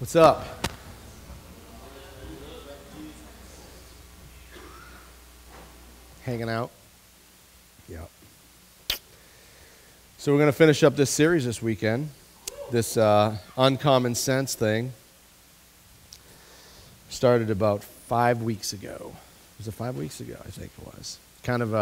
What's up? Hanging out? Yep. So we're going to finish up this series this weekend, this uncommon sense thing. Started about 5 weeks ago. Was it 5 weeks ago? I think it was. Kind of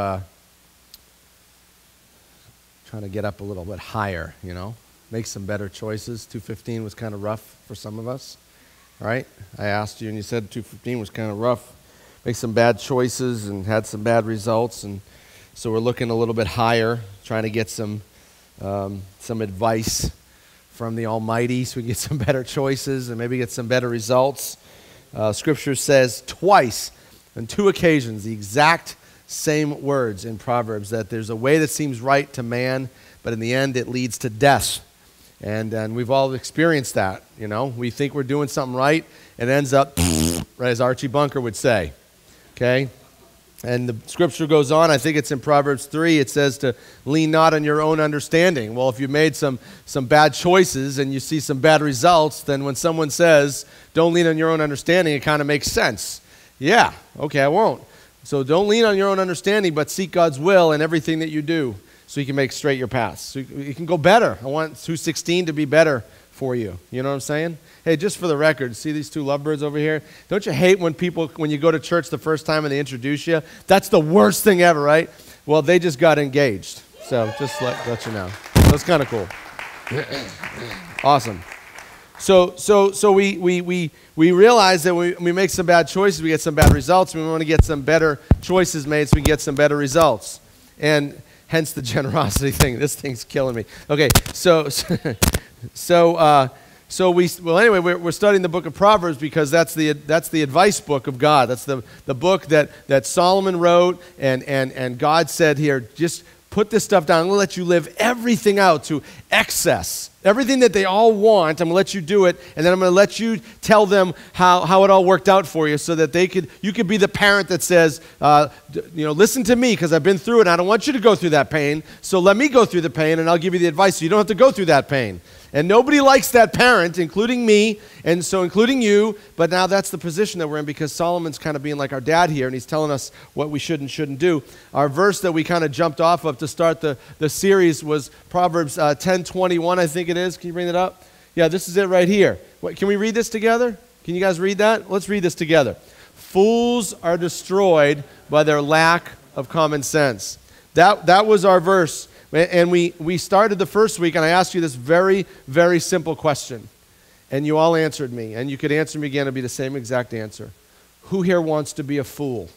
trying to get up a little bit higher, you know, make some better choices. 2:15 was kind of rough for some of us, right? I asked you and you said 2:15 was kind of rough. Make some bad choices and had some bad results, and so we're looking a little bit higher, trying to get some advice from the Almighty so we can get some better choices and maybe get some better results. Scripture says twice, on two occasions, the exact same words in Proverbs, that there's a way that seems right to man, but in the end it leads to death. And we've all experienced that, you know. We think we're doing something right, and it ends up, right, as Archie Bunker would say, okay? And the scripture goes on, I think it's in Proverbs 3, it says to lean not on your own understanding. Well, if you made some bad choices and you see some bad results, then when someone says, don't lean on your own understanding, it kind of makes sense. Yeah, okay, I won't. So don't lean on your own understanding, but seek God's will in everything that you do so you can make straight your paths. So you can go better. I want 2:16 to be better for you. You know what I'm saying? Hey, just for the record, see these two lovebirds over here? Don't you hate when you go to church the first time and they introduce you? That's the worst thing ever, right? Well, they just got engaged. So just let you know. That's kind of cool. Awesome. So we realize that we make some bad choices, we get some bad results, and we want to get some better choices made so we get some better results. And hence the generosity thing. This thing's killing me. Okay, anyway, we're studying the book of Proverbs because that's the advice book of God. That's the book that Solomon wrote, and God said here, just put this stuff down. I'm going to let you live everything out to excess. Everything that they all want, I'm going to let you do it, and then I'm going to let you tell them how it all worked out for you so that you could be the parent that says, listen to me because I've been through it, and I don't want you to go through that pain, so let me go through the pain, and I'll give you the advice so you don't have to go through that pain. And nobody likes that parent, including me, and so including you, but now that's the position that we're in because Solomon's kind of being like our dad here, and he's telling us what we should and shouldn't do. Our verse that we kind of jumped off of to start the series was Proverbs 10:21, I think it is. Can you bring that up? Yeah, this is it right here. Can we read this together? Can you guys read that? Let's read this together. Fools are destroyed by their lack of common sense. That was our verse. And we started the first week, and I asked you this very, very simple question. And you all answered me. And you could answer me again. It'd be the same exact answer. Who here wants to be a fool?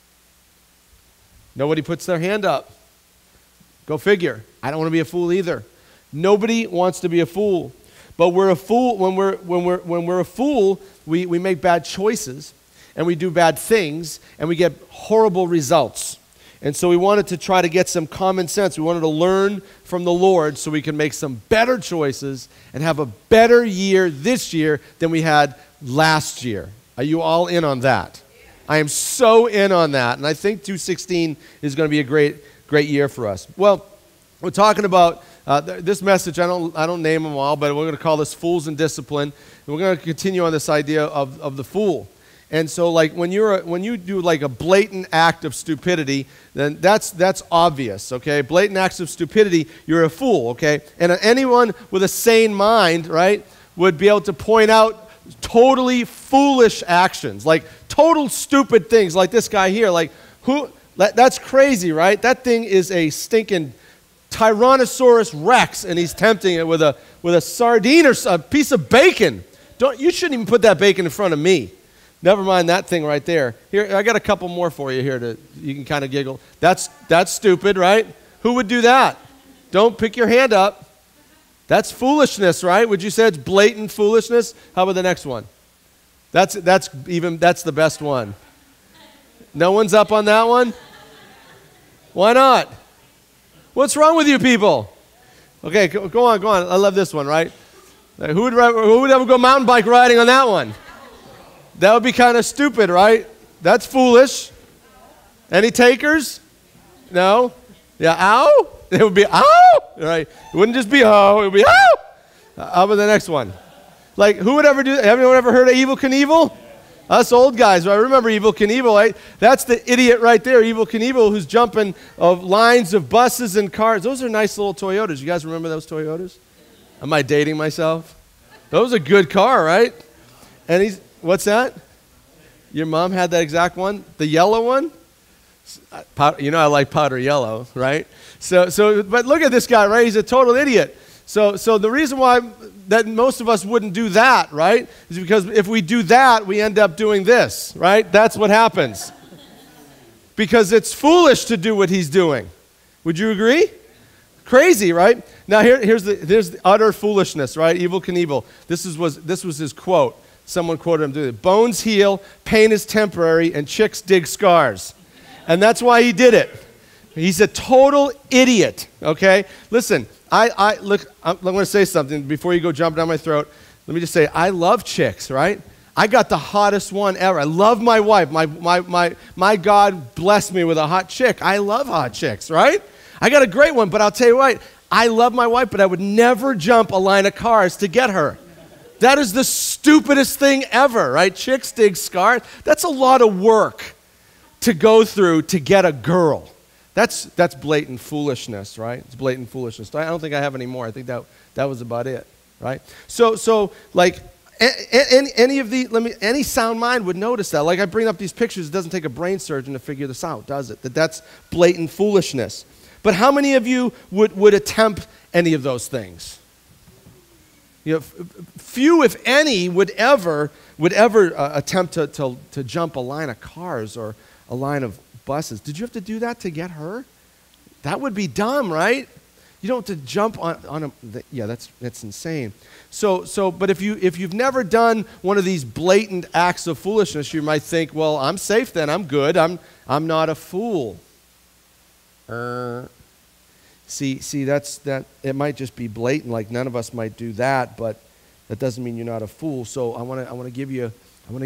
Nobody puts their hand up. Go figure. I don't want to be a fool either. Nobody wants to be a fool. But we're a fool when we're a fool, we make bad choices, and we do bad things, and we get horrible results. And so we wanted to try to get some common sense. We wanted to learn from the Lord so we can make some better choices and have a better year this year than we had last year. Are you all in on that? I am so in on that. And I think 2:16 is going to be a great year for us. Well, we're talking about this message. I don't name them all, but we're going to call this Fools and Discipline. And we're going to continue on this idea of the fool. And so, like when you do like a blatant act of stupidity, then that's obvious, okay? Blatant acts of stupidity, you're a fool, okay? And anyone with a sane mind, right, would be able to point out totally foolish actions, like total stupid things, like this guy here, like that's crazy, right? That thing is a stinking Tyrannosaurus Rex, and he's tempting it with a sardine or a piece of bacon. You shouldn't even put that bacon in front of me. Never mind that thing right there. Here, I got a couple more for you here you can kind of giggle. That's stupid, right? Who would do that? Don't pick your hand up. That's foolishness, right? Would you say it's blatant foolishness? How about the next one? That's the best one. No one's up on that one? Why not? What's wrong with you people? Okay, go on. I love this one, right? Who would ever go mountain bike riding on that one? That would be kind of stupid, right? That's foolish. Any takers? No? Yeah, ow? It would be ow? Right? It wouldn't just be oh, it would be ow. How about the next one? Like, who would ever do that? Anyone ever heard of Evel Knievel? Us old guys, right? Remember Evel Knievel, right? That's the idiot right there, Evel Knievel, who's jumping of lines of buses and cars. Those are nice little Toyotas. You guys remember those Toyotas? Am I dating myself? That was a good car, right? And what's that? Your mom had that exact one? The yellow one? You know I like powder yellow, right? But look at this guy, right? He's a total idiot. So the reason why that most of us wouldn't do that, right, is because if we do that, we end up doing this, right? That's what happens. Because it's foolish to do what he's doing. Would you agree? Crazy, right? Now here's the utter foolishness, right? Evel Knievel. This was his quote. Someone quoted him, "Do bones heal, pain is temporary, and chicks dig scars." And that's why he did it. He's a total idiot, okay? Listen, look, I'm going to say something before you go jump down my throat. Let me just say, I love chicks, right? I got the hottest one ever. I love my wife. My God blessed me with a hot chick. I love hot chicks, right? I got a great one, but I'll tell you what, I love my wife, but I would never jump a line of cars to get her. That is the stupidest thing ever, right? Chicks dig scars. That's a lot of work to go through to get a girl. That's blatant foolishness, right? It's blatant foolishness. I don't think I have any more. I think that was about it, right? So like any sound mind would notice that. Like I bring up these pictures, it doesn't take a brain surgeon to figure this out, does it? That's blatant foolishness. But how many of you would attempt any of those things? You know, few, if any, would ever attempt to jump a line of cars or a line of buses. Did you have to do that to get her? That would be dumb, right? You don't have to jump on a. Yeah, that's insane. But if you've never done one of these blatant acts of foolishness, you might think, well, I'm safe then. I'm good. I'm not a fool. See, that's that. It might just be blatant, like none of us might do that, but that doesn't mean you're not a fool. So I want to give you.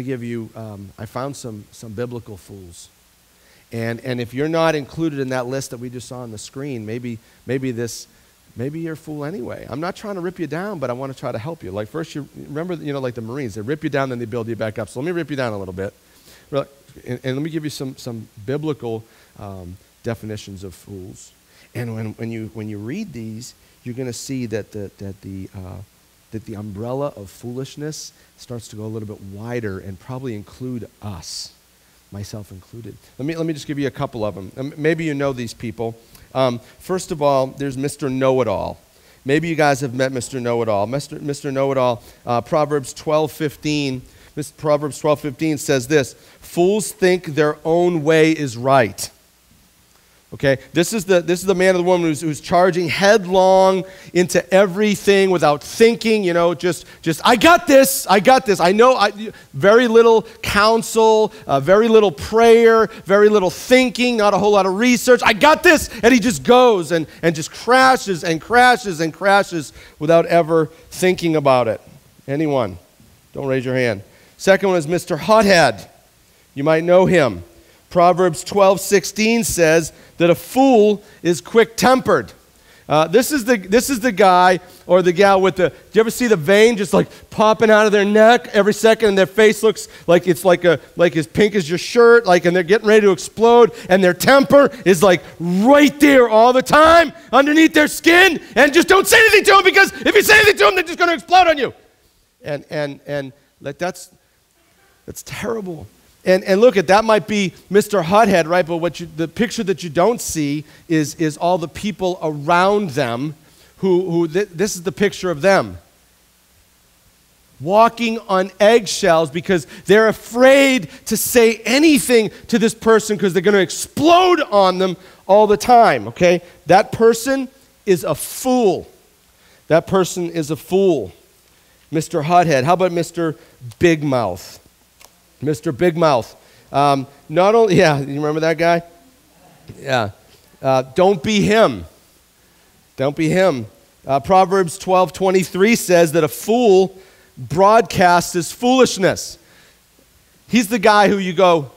I found some biblical fools, and if you're not included in that list that we just saw on the screen, maybe you're a fool anyway. I'm not trying to rip you down, but I want to try to help you. Like first, you remember, like the Marines, they rip you down, then they build you back up. So let me rip you down a little bit, and let me give you some biblical definitions of fools. And when you read these, you're going to see that the umbrella of foolishness starts to go a little bit wider and probably include us, myself included. Let me just give you a couple of them. Maybe you know these people. First of all, there's Mr. Know-It-All. Maybe you guys have met Mr. Know-It-All. Mr. Know-It-All, Proverbs 12:15. Proverbs 12:15 says this: "Fools think their own way is right." Okay, this is the man or the woman who's charging headlong into everything without thinking. Just I got this. I know. Very little counsel, very little prayer, very little thinking, not a whole lot of research. I got this, and he just goes and just crashes and crashes and crashes without ever thinking about it. Anyone? Don't raise your hand. Second one is Mr. Hothead. You might know him. Proverbs 12:16 says that a fool is quick-tempered. This is the guy or the gal with do you ever see the vein just like popping out of their neck every second, and their face looks like it's like as pink as your shirt, and they're getting ready to explode, and their temper is like right there all the time underneath their skin, and just don't say anything to them, because if you say anything to them, they're just going to explode on you. And that's terrible. And look, that might be Mr. Hothead, right? But the picture that you don't see is all the people around them who this is the picture of them. Walking on eggshells because they're afraid to say anything to this person because they're going to explode on them all the time, okay? That person is a fool. That person is a fool. Mr. Hothead. How about Mr. Big Mouth? Mr. Big Mouth. Not only, you remember that guy? Yeah. Don't be him. Don't be him. Proverbs 12:23 says that a fool broadcasts his foolishness. He's the guy who you go,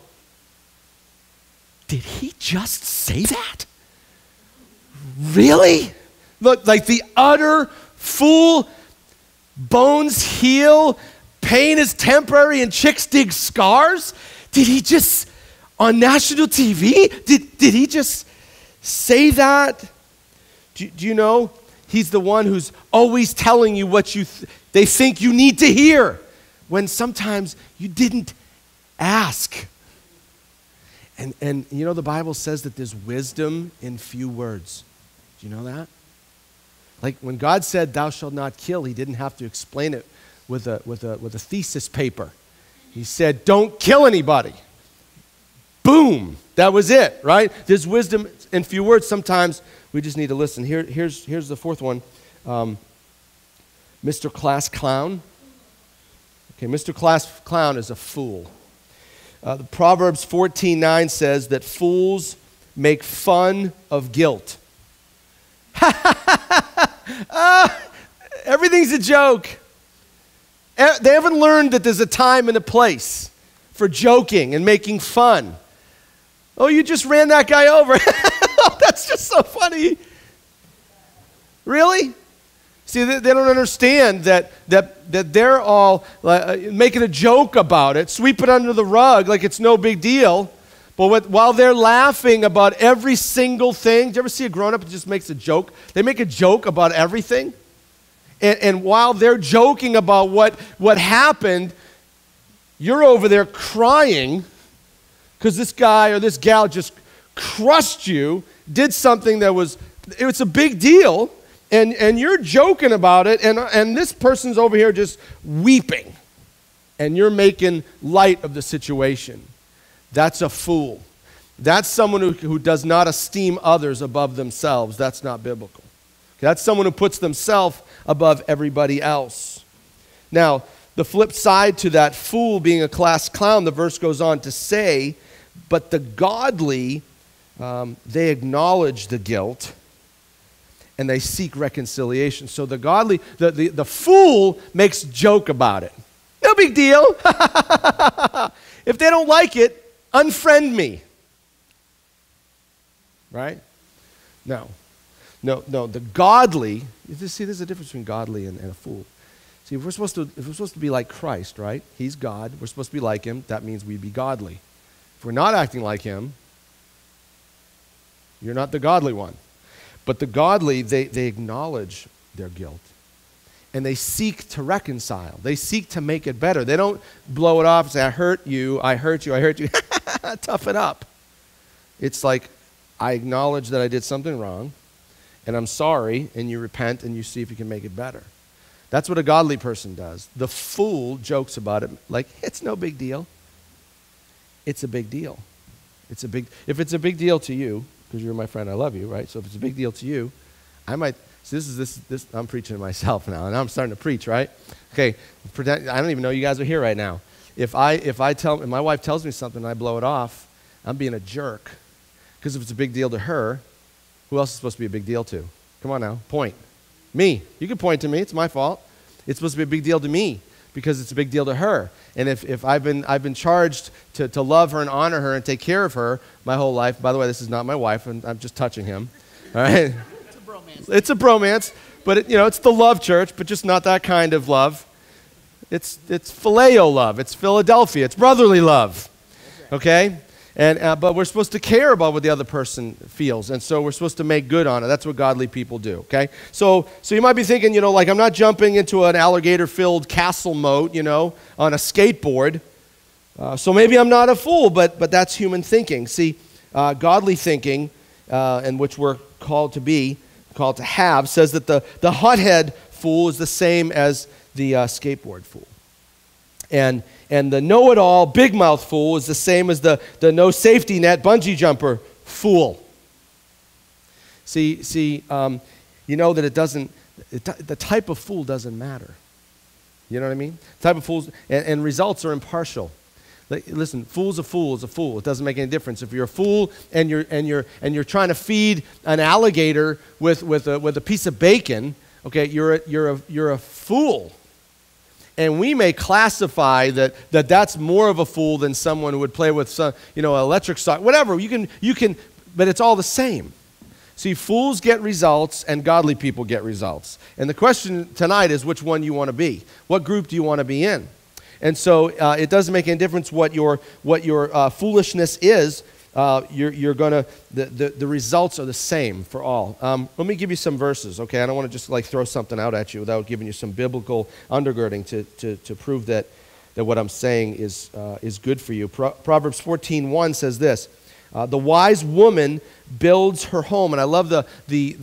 did he just say that? Really? Look, like the utter fool. Bones heal, pain is temporary, and chicks dig scars? Did he just, on national TV, did he just say that? Do you know? He's the one who's always telling you what they think you need to hear, when sometimes you didn't ask. And you know, the Bible says that there's wisdom in few words. Do you know that? Like when God said, "Thou shalt not kill," he didn't have to explain it with a thesis paper. He said, "Don't kill anybody." Boom. That was it, right? There's wisdom in few words. Sometimes we just need to listen. Here's the fourth one. Mr. Class Clown. Okay, Mr. Class Clown is a fool. The Proverbs 14:9 says that fools make fun of guilt. Everything's a joke. They haven't learned that there's a time and a place for joking and making fun. Oh, you just ran that guy over. Oh, that's just so funny. Really? See, they don't understand that they're all making a joke about it, sweep it under the rug like it's no big deal. But while they're laughing about every single thing, do you ever see a grown-up that just makes a joke? They make a joke about everything. And while they're joking about what happened, you're over there crying because this guy or this gal just crushed you, did something it's a big deal, and you're joking about it, and this person's over here just weeping, and you're making light of the situation. That's a fool. That's someone who does not esteem others above themselves. That's not biblical. That's someone who puts themselves above everybody else. Now, the flip side to that fool being a class clown, the verse goes on to say, but the godly, they acknowledge the guilt and they seek reconciliation. So the godly, the fool makes joke about it. No big deal. If they don't like it, unfriend me. Right? No, the godly, see, there's a difference between godly and a fool. See, if we're supposed to be like Christ, right? He's God. We're supposed to be like him. That means we'd be godly. If we're not acting like him, you're not the godly one. But the godly, they acknowledge their guilt. And they seek to reconcile. They seek to make it better. They don't blow it off and say, I hurt you. Tough it up. It's like, I acknowledge that I did something wrong, and I'm sorry, and you repent, and you see if you can make it better. That's what a godly person does. The fool jokes about it like, it's no big deal. It's a big deal. If it's a big deal to you, because you're my friend, I love you, right? So if it's a big deal to you, I might, so this I'm preaching to myself now, and I'm starting to preach, right? Okay, pretend, I don't even know you guys are here right now. If my wife tells me something and I blow it off, I'm being a jerk. Because if it's a big deal to her, who else is supposed to be a big deal to? Come on now, point. Me. You can point to me, it's my fault. It's supposed to be a big deal to me because it's a big deal to her. And if I've been charged to love her and honor her and take care of her my whole life, by the way, this is not my wife, and I'm just touching him. All right? It's a bromance. It's a bromance, but it's the love church, but just not that kind of love. It's phileo love. It's Philadelphia. It's brotherly love. Okay? But we're supposed to care about what the other person feels, and so we're supposed to make good on it. That's what godly people do, okay? So you might be thinking, like I'm not jumping into an alligator-filled castle moat, on a skateboard, so maybe I'm not a fool, but that's human thinking. See, godly thinking, and which we're called to have, says that the hothead fool is the same as the skateboard fool. And the know-it-all, big-mouth fool is the same as the no safety net bungee jumper fool. See, you know that the type of fool doesn't matter. You know what I mean? The type of fools, and results are impartial. Listen, fool's a fool is a fool. It doesn't make any difference. If you're a fool and you're trying to feed an alligator with a piece of bacon, okay, you're a fool. And we may classify that's more of a fool than someone who would play with some, electric sock, whatever. You can, but it's all the same. See, fools get results and godly people get results. And the question tonight is which one you want to be. What group do you want to be in? And so it doesn't make any difference what your foolishness is. You're gonna the results are the same for all. Let me give you some verses, okay? I don't want to just like throw something out at you without giving you some biblical undergirding to prove that what I'm saying is good for you. Proverbs 14:1 says this: the wise woman builds her home. And I love the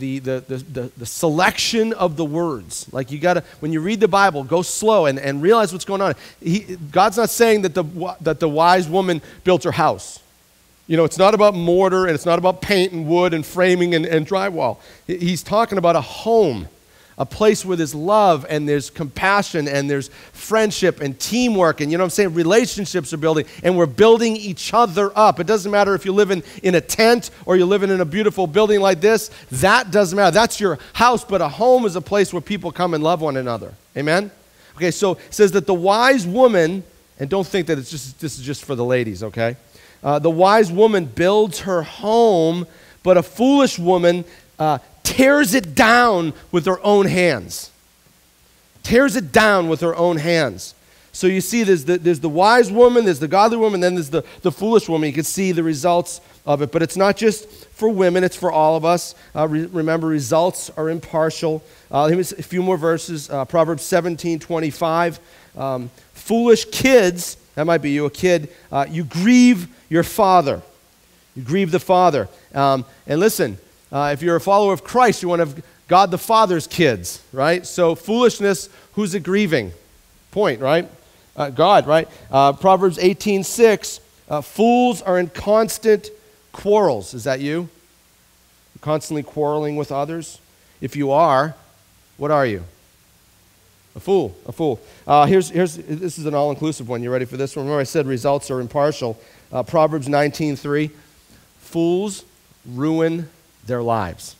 selection of the words. Like you gotta, when you read the Bible, go slow and realize what's going on. God's not saying that the wise woman built her house. You know, it's not about mortar, and it's not about paint and wood and framing and drywall. He's talking about a home, a place where there's love and there's compassion and there's friendship and teamwork, and you know what I'm saying? Relationships are building, and we're building each other up. It doesn't matter if you're living in a tent or you're living in a beautiful building like this. That doesn't matter. That's your house, but a home is a place where people come and love one another. Amen? Okay, so it says that the wise woman, and don't think that this is just for the ladies, okay? The wise woman builds her home, but a foolish woman tears it down with her own hands. Tears it down with her own hands. So you see there's the wise woman, there's the godly woman, then there's the foolish woman. You can see the results of it. But it's not just for women, it's for all of us. Remember, results are impartial. Here's a few more verses. Proverbs 17:25. Foolish kids, that might be you, a kid, you grieve your father. You grieve the father. And listen, if you're a follower of Christ, you want to have God the Father's kids, right? So foolishness, who's it grieving? Point, right? God, right? Proverbs 18:6, fools are in constant quarrels. Is that you? Constantly quarreling with others? If you are, what are you? A fool, a fool. This is an all-inclusive one. You ready for this one? Remember I said results are impartial. Proverbs 19:3, fools ruin their lives.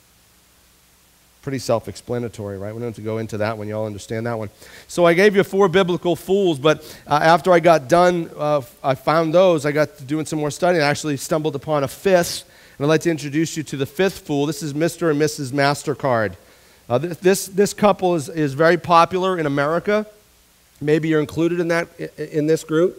Pretty self-explanatory, right? We don't have to go into that one. You all understand that one. So I gave you 4 biblical fools, but after I got done, I found those. I got to doing some more studying. I actually stumbled upon a 5th, and I'd like to introduce you to the 5th fool. This is Mr. and Mrs. MasterCard. This couple is very popular in America. Maybe you're included in this group.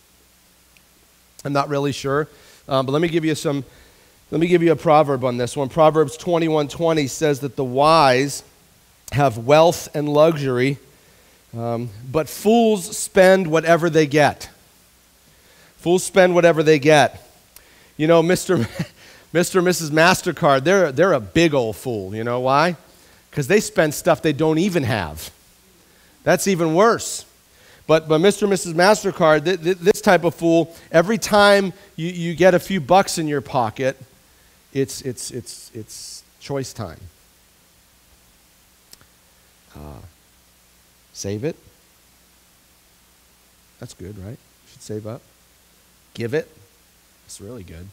I'm not really sure, but let me give you a proverb on this one. Proverbs 21:20 says that the wise have wealth and luxury, but fools spend whatever they get. Fools spend whatever they get. You know, Mr. and Mrs. MasterCard, they're a big old fool. You know why? Because they spend stuff they don't even have. That's even worse. But Mr. and Mrs. MasterCard, this type of fool, every time you get a few bucks in your pocket, it's choice time. Save it. That's good, right? You should save up. Give it. It's really good.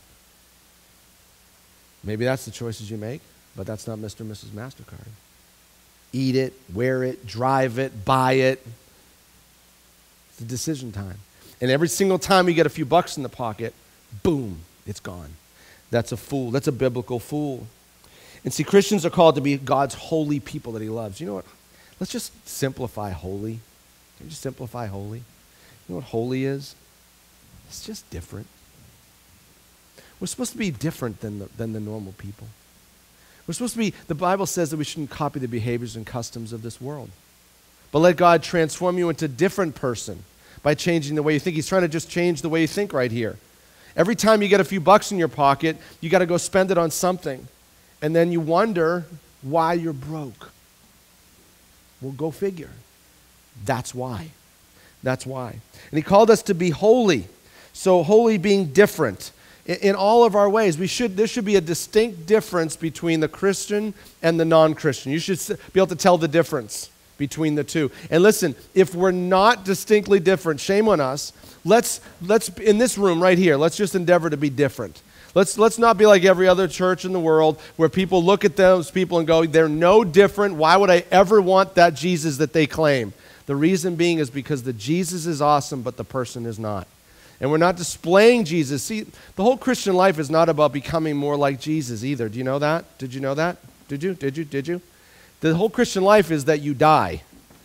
Maybe that's the choices you make, but that's not Mr. and Mrs. MasterCard. Eat it, wear it, drive it, buy it. It's a decision time. And every single time you get a few bucks in the pocket, boom, it's gone. That's a fool. That's a biblical fool. And see, Christians are called to be God's holy people that he loves. You know what? Let's just simplify holy. Can you just simplify holy? You know what holy is? It's just different. We're supposed to be different than the normal people. We're supposed to be, the Bible says that we shouldn't copy the behaviors and customs of this world. But let God transform you into a different person by changing the way you think. He's trying to just change the way you think right here. Every time you get a few bucks in your pocket, you got to go spend it on something. And then you wonder why you're broke. Well, go figure. That's why. That's why. And he called us to be holy. So holy being different. In all of our ways, there should be a distinct difference between the Christian and the non-Christian. You should be able to tell the difference between the two. And listen, if we're not distinctly different, shame on us. Let's in this room right here, let's just endeavor to be different. Let's not be like every other church in the world where people look at those people and go, they're no different. Why would I ever want that Jesus that they claim? The reason being is because the Jesus is awesome, but the person is not. And we're not displaying Jesus. See, the whole Christian life is not about becoming more like Jesus either. Do you know that? Did you know that? Did you? The whole Christian life is that you die.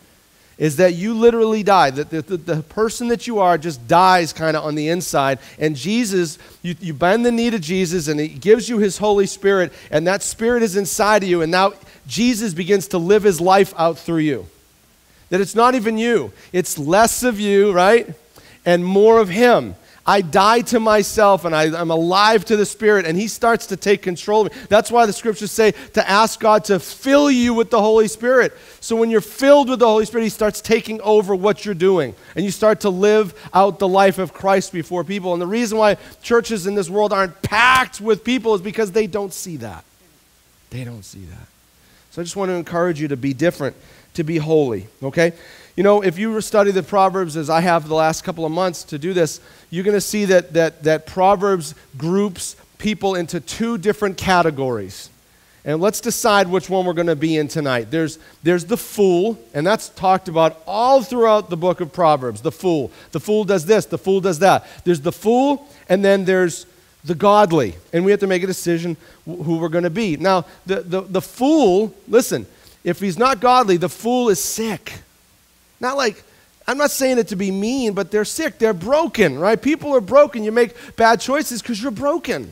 Is that you literally die. That the person that you are just dies kind of on the inside. And Jesus, you bend the knee to Jesus, and he gives you his Holy Spirit, and that Spirit is inside of you, and now Jesus begins to live his life out through you. That it's not even you. It's less of you, right? And more of him. I die to myself and I'm alive to the Spirit, and he starts to take control of me. That's why the scriptures say to ask God to fill you with the Holy Spirit. So when you're filled with the Holy Spirit, he starts taking over what you're doing, and you start to live out the life of Christ before people. And the reason why churches in this world aren't packed with people is because they don't see that. They don't see that. So I just want to encourage you to be different, to be holy, okay? You know, if you study the Proverbs, as I have the last couple of months to do this, you're going to see that Proverbs groups people into two different categories. And let's decide which one we're going to be in tonight. There's the fool, and that's talked about all throughout the book of Proverbs, the fool. The fool does this, the fool does that. There's the fool, and then there's the godly. And we have to make a decision who we're going to be. Now, the fool, listen, if he's not godly, the fool is sick. Not like, I'm not saying it to be mean, but they're sick, they're broken, right? People are broken. You make bad choices because you're broken.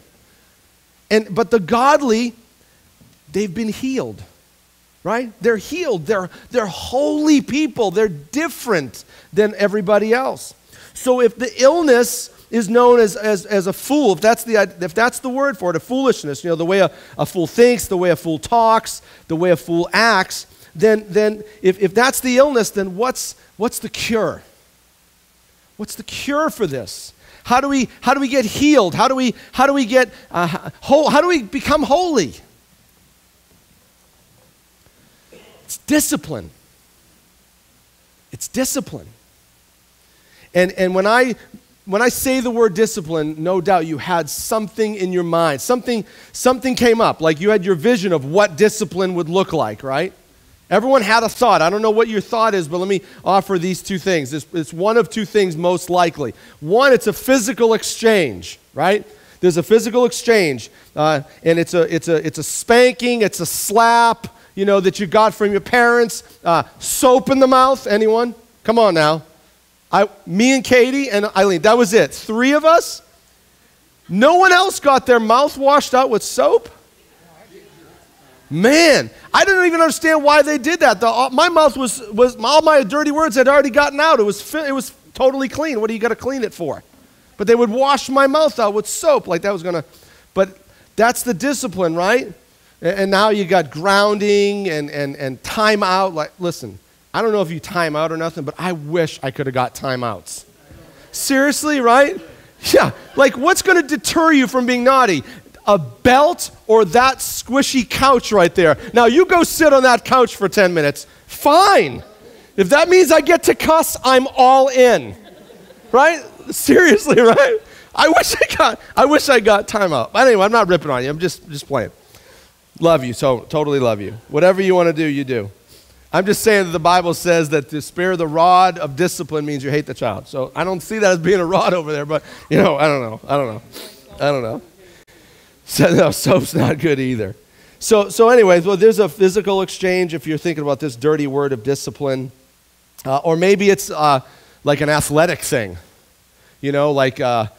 But the godly, they've been healed, right? They're healed. They're holy people. They're different than everybody else. So if the illness is known as a fool, if that's the word for it, a foolishness, you know, the way a fool thinks, the way a fool talks, the way a fool acts, then if that's the illness, then what's the cure? What's the cure for this? How do we get healed? How do we get whole? How do we become holy? It's discipline. It's discipline. And when I say the word discipline, no doubt you had something in your mind. Something came up, like you had your vision of what discipline would look like, right? Everyone had a thought. I don't know what your thought is, but let me offer these two things. It's one of two things most likely. One, it's a physical exchange, right? There's a physical exchange, and it's a spanking, it's a slap, you know, that you got from your parents. Soap in the mouth. Anyone? Come on now. Me and Katie and Eileen. That was it. 3 of us. No one else got their mouth washed out with soap. Man, I didn't even understand why they did that. My mouth was all my dirty words had already gotten out. It was totally clean. What do you got to clean it for? But they would wash my mouth out with soap, like that was gonna. But that's the discipline, right? And now you got grounding and time out. Like, listen, I don't know if you time out or nothing, but I wish I could have got timeouts. Seriously, right? Yeah. Like, what's going to deter you from being naughty? A belt or that squishy couch right there. Now, you go sit on that couch for 10 minutes. Fine. If that means I get to cuss, I'm all in. Right? Seriously, right? I wish I got timeout. But anyway, I'm not ripping on you. I'm just playing. Love you, so totally love you. Whatever you want to do, you do. I'm just saying that the Bible says that to spare the rod of discipline means you hate the child. So I don't see that as being a rod over there, but, you know, I don't know. So, no, soap's not good either. So anyways, well, there's a physical exchange if you're thinking about this dirty word of discipline. Or maybe it's like an athletic thing. You know, like,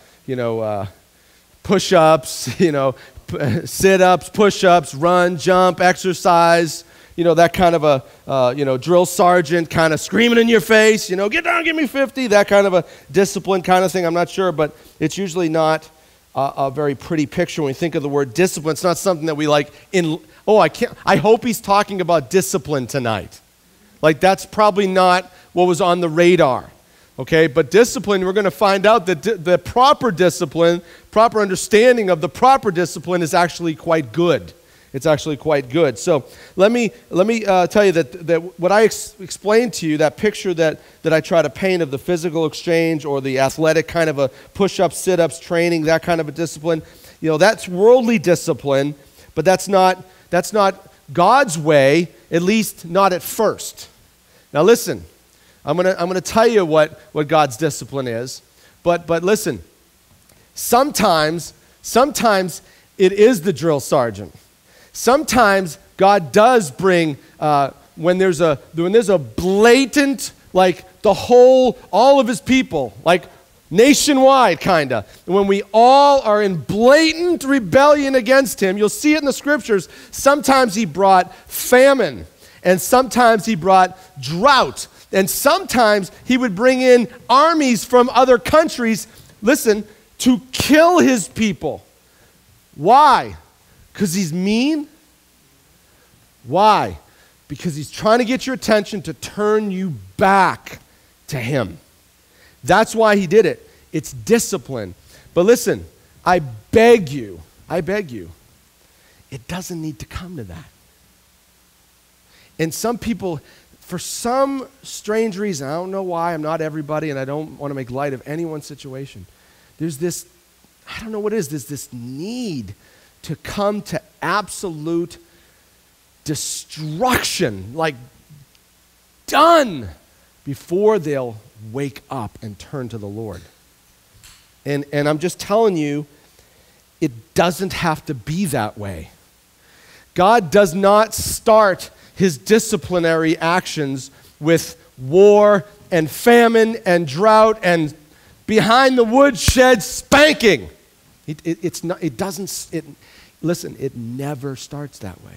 push-ups, you know, sit-ups, push-ups, run, jump, exercise, you know, that kind of a, drill sergeant kind of screaming in your face, you know, get down, give me 50, that kind of a discipline kind of thing. I'm not sure, but it's usually not a very pretty picture when we think of the word discipline. It's not something that we like I hope he's talking about discipline tonight. Like, that's probably not what was on the radar. Okay, but discipline, we're going to find out that the proper discipline, proper understanding of the proper discipline is actually quite good. It's actually quite good. So let me tell you that what I explained to you, that picture that I try to paint of the physical exchange or the athletic kind of a push-ups, sit-ups, training, that kind of a discipline, you know, that's worldly discipline, but that's not God's way, at least not at first. Now listen. I'm gonna tell you what God's discipline is, But listen, sometimes it is the drill sergeant. Sometimes God does bring, when there's a blatant, like all of his people, like nationwide kind of, when we all are in blatant rebellion against him, you'll see it in the scriptures. Sometimes he brought famine, and sometimes he brought drought, and sometimes he would bring in armies from other countries, listen, to kill his people. Why? Because he's mean? Why? Because he's trying to get your attention to turn you back to him. That's why he did it. It's discipline. But listen, I beg you, it doesn't need to come to that. And some people, for some strange reason, I don't know why, I'm not everybody, and I don't want to make light of anyone's situation. There's this, I don't know what it is, there's this need to come to absolute destruction, like done, before they'll wake up and turn to the Lord. And I'm just telling you, it doesn't have to be that way. God does not start his disciplinary actions with war and famine and drought and behind the woodshed spanking. Listen, it never starts that way.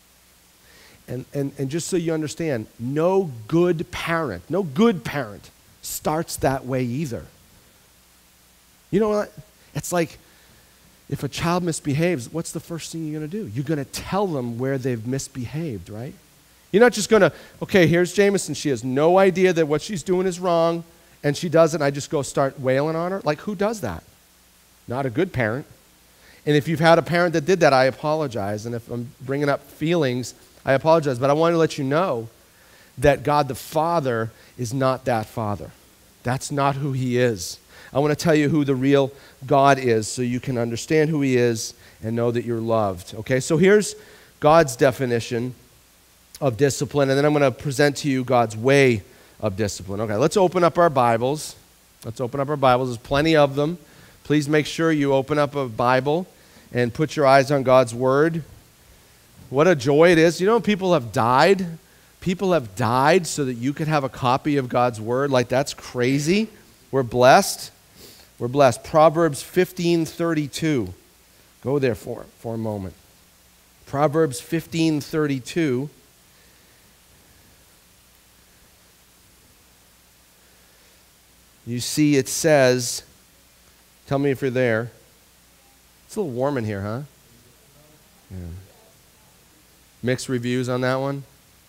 And just so you understand, no good parent starts that way either. You know what? It's like if a child misbehaves, what's the first thing you're going to do? You're going to tell them where they've misbehaved, right? You're not just going to, okay, here's Jameson. She has no idea that what she's doing is wrong, and she does it, and I just go start wailing on her. Like, who does that? Not a good parent. And if you've had a parent that did that, I apologize. And if I'm bringing up feelings, I apologize. But I want to let you know that God the Father is not that Father. That's not who he is. I want to tell you who the real God is so you can understand who he is and know that you're loved. Okay, so here's God's definition of discipline, and then I'm going to present to you God's way of discipline. Okay, let's open up our Bibles. There's plenty of them. Please make sure you open up a Bible and put your eyes on God's Word. What a joy it is. You know, people have died. People have died so that you could have a copy of God's Word. Like, that's crazy. We're blessed. We're blessed. Proverbs 15:32. Go there for a moment. Proverbs 15:32. You see it says, tell me if you're there. It's a little warm in here, huh? Yeah. Mixed reviews on that one?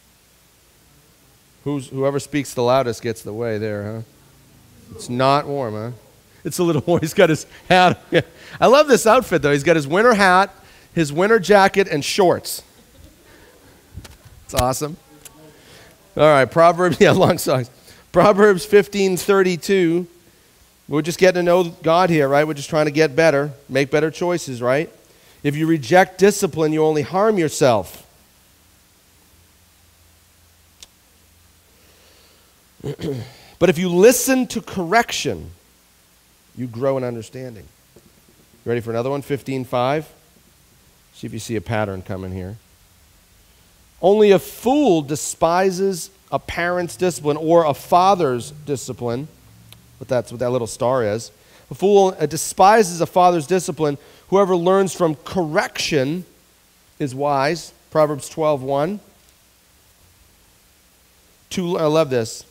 Whoever speaks the loudest gets the way there, huh? It's not warm, huh? It's a little warm. He's got his hat. I love this outfit, though. He's got his winter hat, his winter jacket, and shorts. It's awesome. All right, Proverbs, long songs. Proverbs 15:32. We're just getting to know God here, right? We're just trying to get better, make better choices, right? If you reject discipline, you only harm yourself. But if you listen to correction, you grow in understanding. You ready for another one? 15:5. See if you see a pattern coming here. Only a fool despises a parent's discipline or a father's discipline. But that's what that little star is. A fool despises a father's discipline. Whoever learns from correction is wise. Proverbs 12:1. I love this.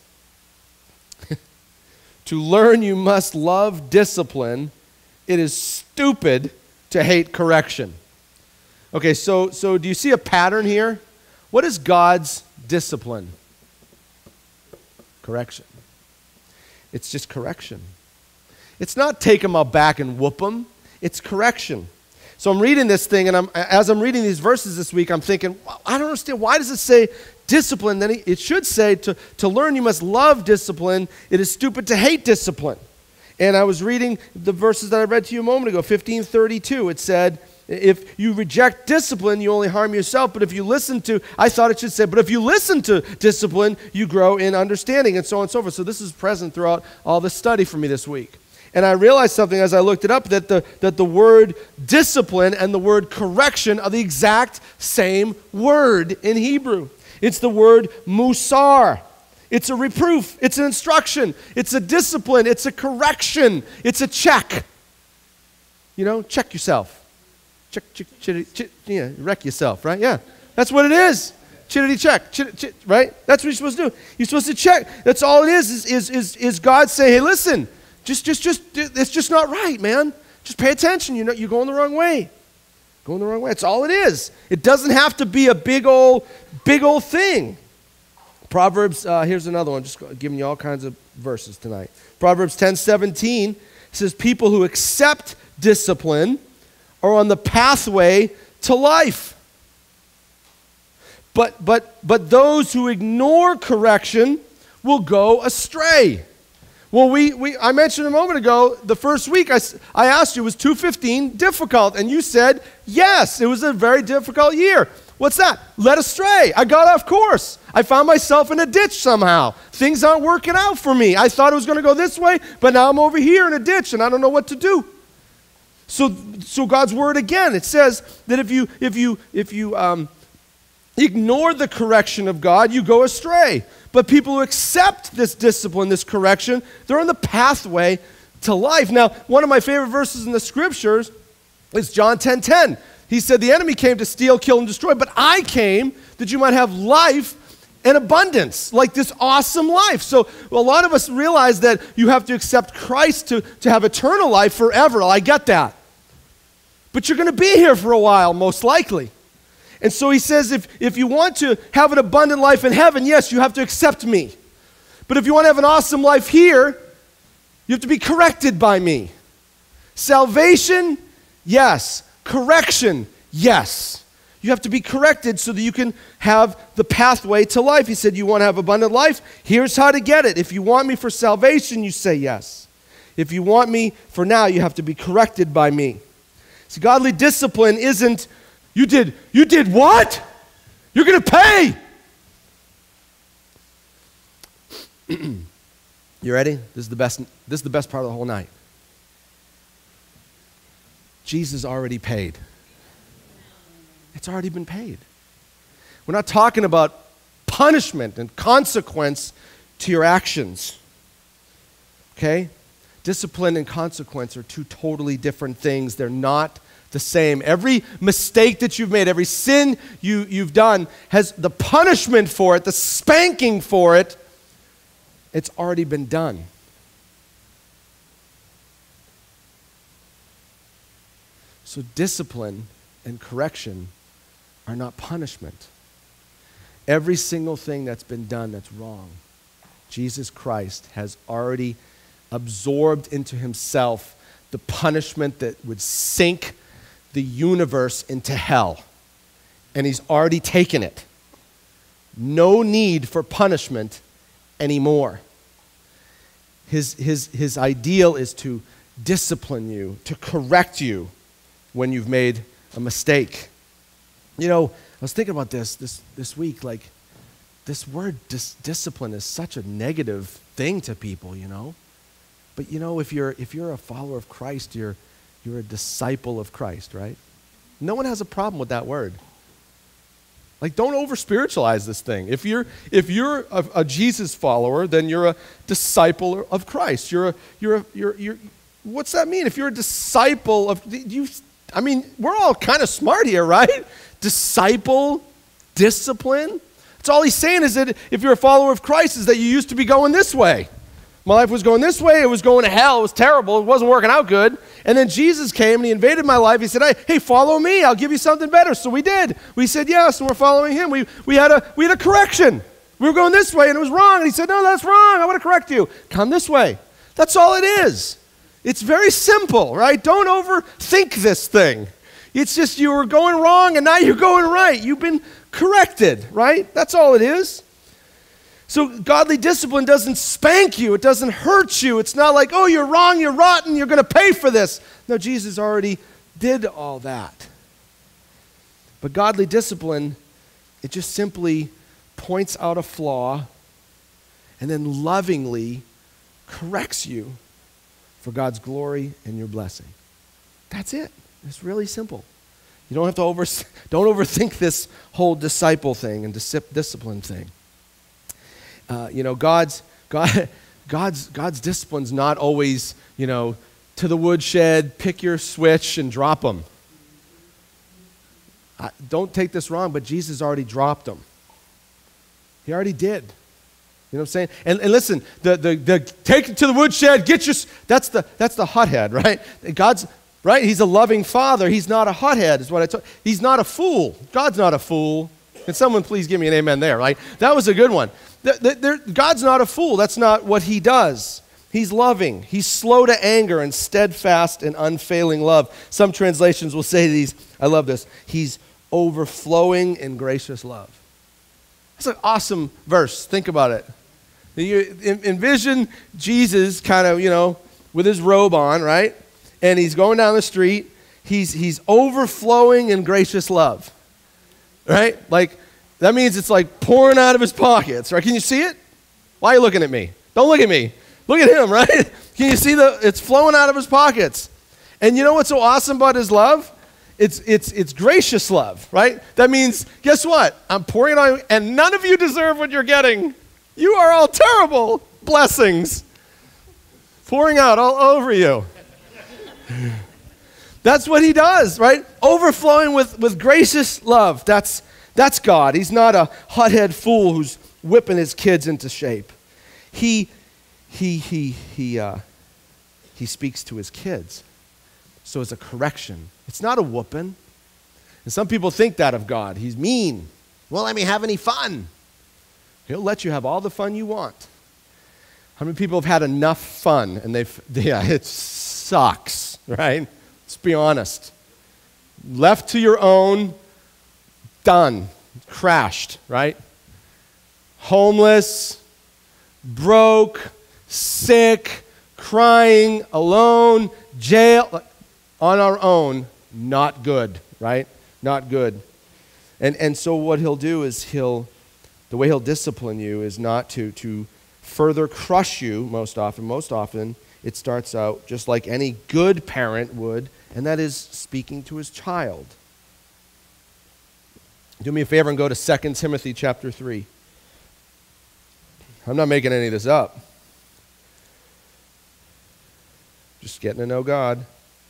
To learn, you must love discipline. It is stupid to hate correction. Okay, so do you see a pattern here? What is God's discipline? Correction. It's just correction. It's not take them out back and whoop them. It's correction. So I'm reading this thing, and as I'm reading these verses this week, I'm thinking, I don't understand. Why does it say discipline? Then it should say to learn you must love discipline. It is stupid to hate discipline. And I was reading the verses that I read to you a moment ago, 15:32. It said, if you reject discipline, you only harm yourself. But if you listen to, I thought it should say, but if you listen to discipline, you grow in understanding, and so on and so forth. So this is present throughout all this study for me this week. And I realized something as I looked it up, that the word discipline and the word correction are the exact same word in Hebrew. It's the word musar. It's a reproof. It's an instruction. It's a discipline. It's a correction. It's a check. You know, check yourself. Check, wreck yourself, right? Yeah, that's what it is. Chittity check, right? That's what you're supposed to do. You're supposed to check. That's all it is God saying, hey, listen, just it's just not right, man. Just pay attention. You're going the wrong way. Going the wrong way. That's all it is. It doesn't have to be a big old thing. Proverbs, here's another one, just giving you all kinds of verses tonight. Proverbs 10:17 says, people who accept discipline are on the pathway to life. But those who ignore correction will go astray. Well, I mentioned a moment ago, the first week I asked you, was 2:15 difficult? And you said, yes, it was a very difficult year. What's that? Led astray. I got off course. I found myself in a ditch somehow. Things aren't working out for me. I thought it was going to go this way, but now I'm over here in a ditch and I don't know what to do. So God's word again, it says that if you ignore the correction of God, you go astray. But people who accept this discipline, this correction, they're on the pathway to life. Now, one of my favorite verses in the scriptures is John 10:10. He said, the enemy came to steal, kill, and destroy, but I came that you might have life and abundance, like this awesome life. So a lot of us realize that you have to accept Christ to have eternal life forever. I get that. But you're going to be here for a while, most likely. And so he says, if you want to have an abundant life in heaven, yes, you have to accept me. But if you want to have an awesome life here, you have to be corrected by me. Salvation, yes. Correction, yes. You have to be corrected so that you can have the pathway to life. He said, you want to have abundant life? Here's how to get it. If you want me for salvation, you say yes. If you want me for now, you have to be corrected by me. See, godly discipline isn't, you did what? You're going to pay. You ready? This is the best part of the whole night. Jesus already paid. It's already been paid. We're not talking about punishment and consequence to your actions. Okay? Discipline and consequence are two totally different things. They're not the same. Every mistake that you've made, every sin you've done has the punishment for it, the spanking for it. It's already been done. So discipline and correction are not punishment. Every single thing that's been done that's wrong, Jesus Christ has already absorbed into himself the punishment that would sink the universe into hell. And he's already taken it. No need for punishment anymore. His ideal is to discipline you, to correct you when you've made a mistake. You know, I was thinking about this week, like this word discipline is such a negative thing to people, you know. But you know, if you're a follower of Christ, you're a disciple of Christ, right? No one has a problem with that word. Like, don't over-spiritualize this thing. If you're a Jesus follower, then you're a disciple of Christ. You're what's that mean? If you're a disciple of I mean, we're all kind of smart here, right? Disciple, discipline. That's all he's saying is that if you're a follower of Christ is that you used to be going this way. My life was going this way. It was going to hell. It was terrible. It wasn't working out good. And then Jesus came and he invaded my life. He said, hey, follow me. I'll give you something better. So we did. We said yes, and we're following him. We had a correction. We were going this way, and it was wrong. And he said, no, that's wrong. I want to correct you. Come this way. That's all it is. It's very simple, right? Don't overthink this thing. It's just you were going wrong, and now you're going right. You've been corrected, right? That's all it is. So godly discipline doesn't spank you. It doesn't hurt you. It's not like, oh, you're wrong, you're rotten, you're going to pay for this. No, Jesus already did all that. But godly discipline, it just simply points out a flaw and then lovingly corrects you for God's glory and your blessing. That's it. It's really simple. You don't have to don't overthink this whole disciple thing and discipline thing. God's discipline's not always, to the woodshed, pick your switch and drop them. Don't take this wrong, but Jesus already dropped them. He already did. You know what I'm saying? And listen, the take it to the woodshed, that's the hothead, right? God's right. He's a loving father. He's not a hothead, is what I told. He's not a fool. God's not a fool. Can someone please give me an amen there, right? That was a good one. God's not a fool. That's not what he does. He's loving. He's slow to anger and steadfast and unfailing love. Some translations will say these. I love this. He's overflowing in gracious love. That's an awesome verse. Think about it. You envision Jesus kind of, with his robe on, right? And he's going down the street. He's overflowing in gracious love, right? Like, that means it's like pouring out of his pockets, right? Can you see it? Why are you looking at me? Don't look at me. Look at him, right? Can you see it's flowing out of his pockets? And you know what's so awesome about his love? It's gracious love, right? That means, guess what? I'm pouring on you, and none of you deserve what you're getting. You are all terrible blessings pouring out all over you. That's what he does, right? Overflowing with gracious love. That's God. He's not a hothead fool who's whipping his kids into shape. He speaks to his kids. So it's a correction. It's not a whooping. And some people think that of God. He's mean. Won't let me have any fun. He'll let you have all the fun you want. How many people have had enough fun and it sucks, right? Let's be honest. Left to your own, done, crashed, right? Homeless, broke, sick, crying, alone, jail, on our own, not good, right? Not good. And so what he'll do is the way he'll discipline you is not to further crush you most often. Most often, it starts out just like any good parent would, and that is speaking to his child. Do me a favor and go to 2 Timothy chapter 3. I'm not making any of this up. Just getting to know God.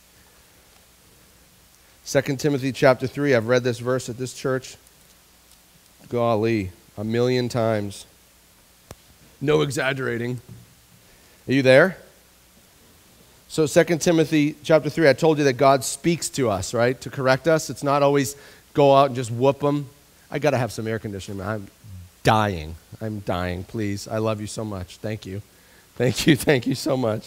2 Timothy chapter 3, I've read this verse at this church, golly, 1,000,000 times. No exaggerating. Are you there? So 2 Timothy chapter 3, I told you that God speaks to us, right, to correct us. It's not always go out and just whoop them. I got to have some air conditioning. I'm dying. Please. I love you so much. Thank you. Thank you so much.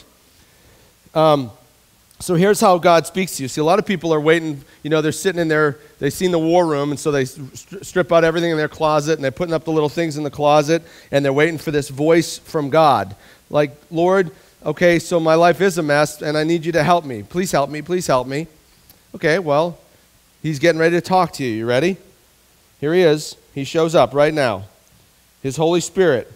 So here's how God speaks to you. See, a lot of people are waiting, they're sitting in there, they've seen the war room, and so they strip out everything in their closet, and they're putting up the little things in the closet, and they're waiting for this voice from God. Like, Lord, okay, so my life is a mess, and I need you to help me. Please help me. Please help me. Okay, well, he's getting ready to talk to you. You ready? Here he is. He shows up right now. His Holy Spirit.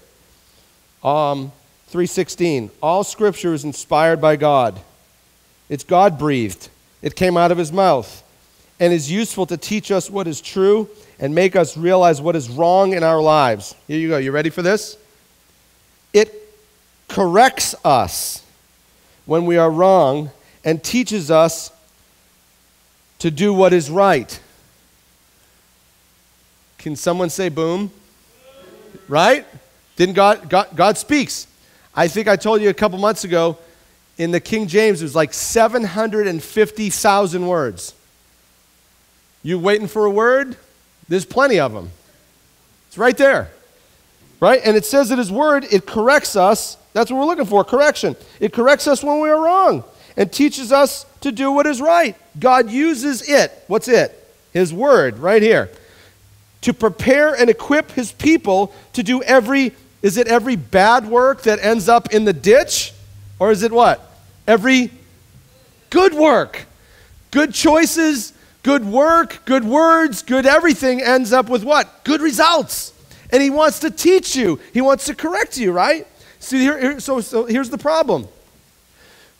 3:16. All Scripture is inspired by God. It's God-breathed. It came out of his mouth and is useful to teach us what is true and make us realize what is wrong in our lives. Here you go. You ready for this? It corrects us when we are wrong and teaches us to do what is right. Can someone say boom? Right? Didn't God speaks. I think I told you a couple months ago, in the King James, it was like 750,000 words. You waiting for a word? There's plenty of them. It's right there. Right? And it says that his word, it corrects us. That's what we're looking for, correction. It corrects us when we are wrong and teaches us to do what is right. God uses it. What's it? His word, right here. To prepare and equip his people to do every bad work that ends up in the ditch? Or is it what? Every good work. Good choices, good work, good words, good everything ends up with what? Good results. And he wants to teach you. He wants to correct you, right? See, so here's the problem.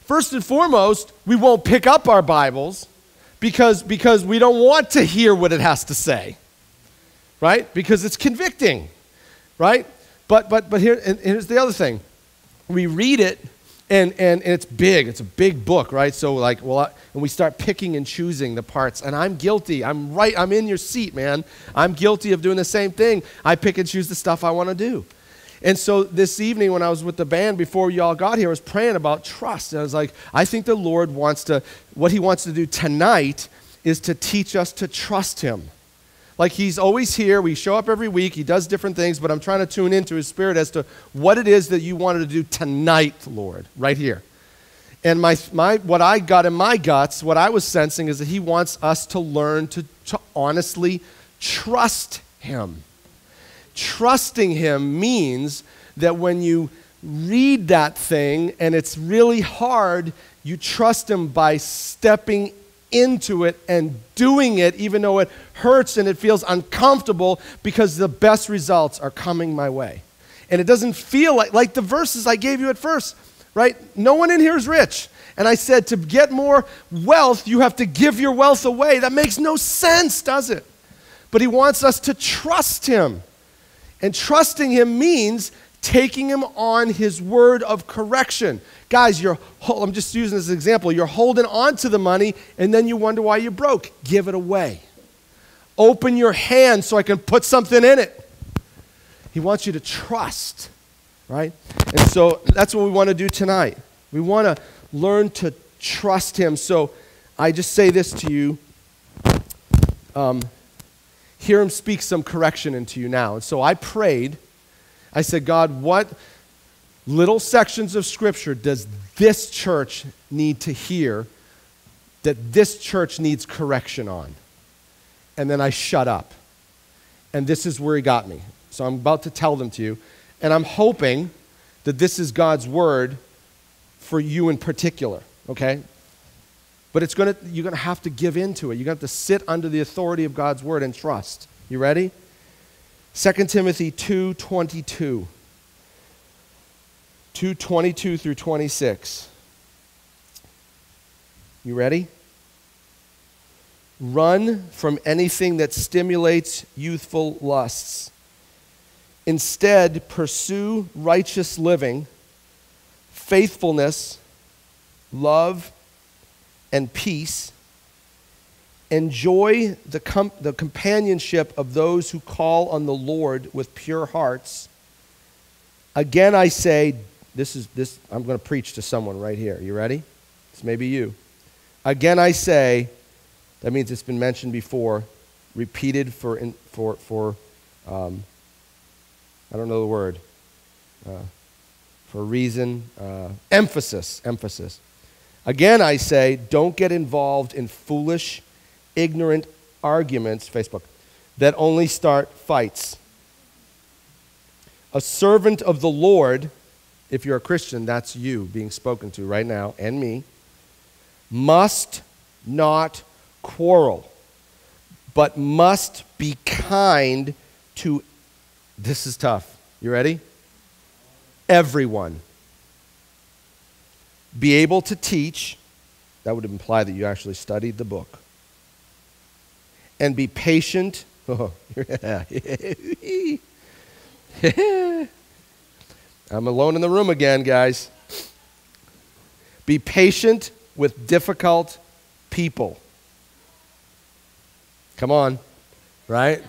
First and foremost, we won't pick up our Bibles because we don't want to hear what it has to say, right? Because it's convicting, right? But here's the other thing. We read it, and it's big. It's a big book, right? So and we start picking and choosing the parts. And I'm guilty. I'm in your seat, man. I'm guilty of doing the same thing. I pick and choose the stuff I want to do. And so this evening when I was with the band, before y'all got here, I was praying about trust. And I was like, I think the Lord what he wants to do tonight is to teach us to trust him. Like he's always here. We show up every week. He does different things, but I'm trying to tune into his spirit as to what it is that you wanted to do tonight, Lord, right here. And what I got in my guts, what I was sensing is that he wants us to learn to honestly trust him. Trusting him means that when you read that thing and it's really hard, you trust him by stepping into it and doing it even though it hurts and it feels uncomfortable, because the best results are coming my way. And it doesn't feel like the verses I gave you at first, right? No one in here is rich. And I said to get more wealth, you have to give your wealth away. That makes no sense, does it? But he wants us to trust him. And trusting him means taking him on his word of correction. Guys, I'm just using this as an example. You're holding on to the money, and then you wonder why you're broke. Give it away. Open your hand so I can put something in it. He wants you to trust, right? And so that's what we want to do tonight. We want to learn to trust him. So I just say this to you. Hear him speak some correction into you now. And so I prayed. I said, God, what little sections of Scripture does this church need to hear that this church needs correction on? And then I shut up. And this is where he got me. So I'm about to tell them to you. And I'm hoping that this is God's word for you in particular, okay? But you're going to have to give into it. You're going to have to sit under the authority of God's word and trust. You ready? 2 Timothy 2:22. 2:22 through 26. You ready? Run from anything that stimulates youthful lusts. Instead, pursue righteous living, faithfulness, love, and peace. Enjoy the companionship of those who call on the Lord with pure hearts. Again, I say, I'm going to preach to someone right here. You ready? This may be you. Again, I say, that means it's been mentioned before, repeated for I don't know the word, for a reason, emphasis. Again, I say, don't get involved in foolish, ignorant arguments, Facebook, that only start fights. A servant of the Lord, if you're a Christian, that's you being spoken to right now, and me, must not quarrel, but must be kind to, this is tough, you ready? Everyone. Be able to teach, that would imply that you actually studied the book. And be patient. Oh, I'm alone in the room again, guys. Be patient with difficult people. Come on, right?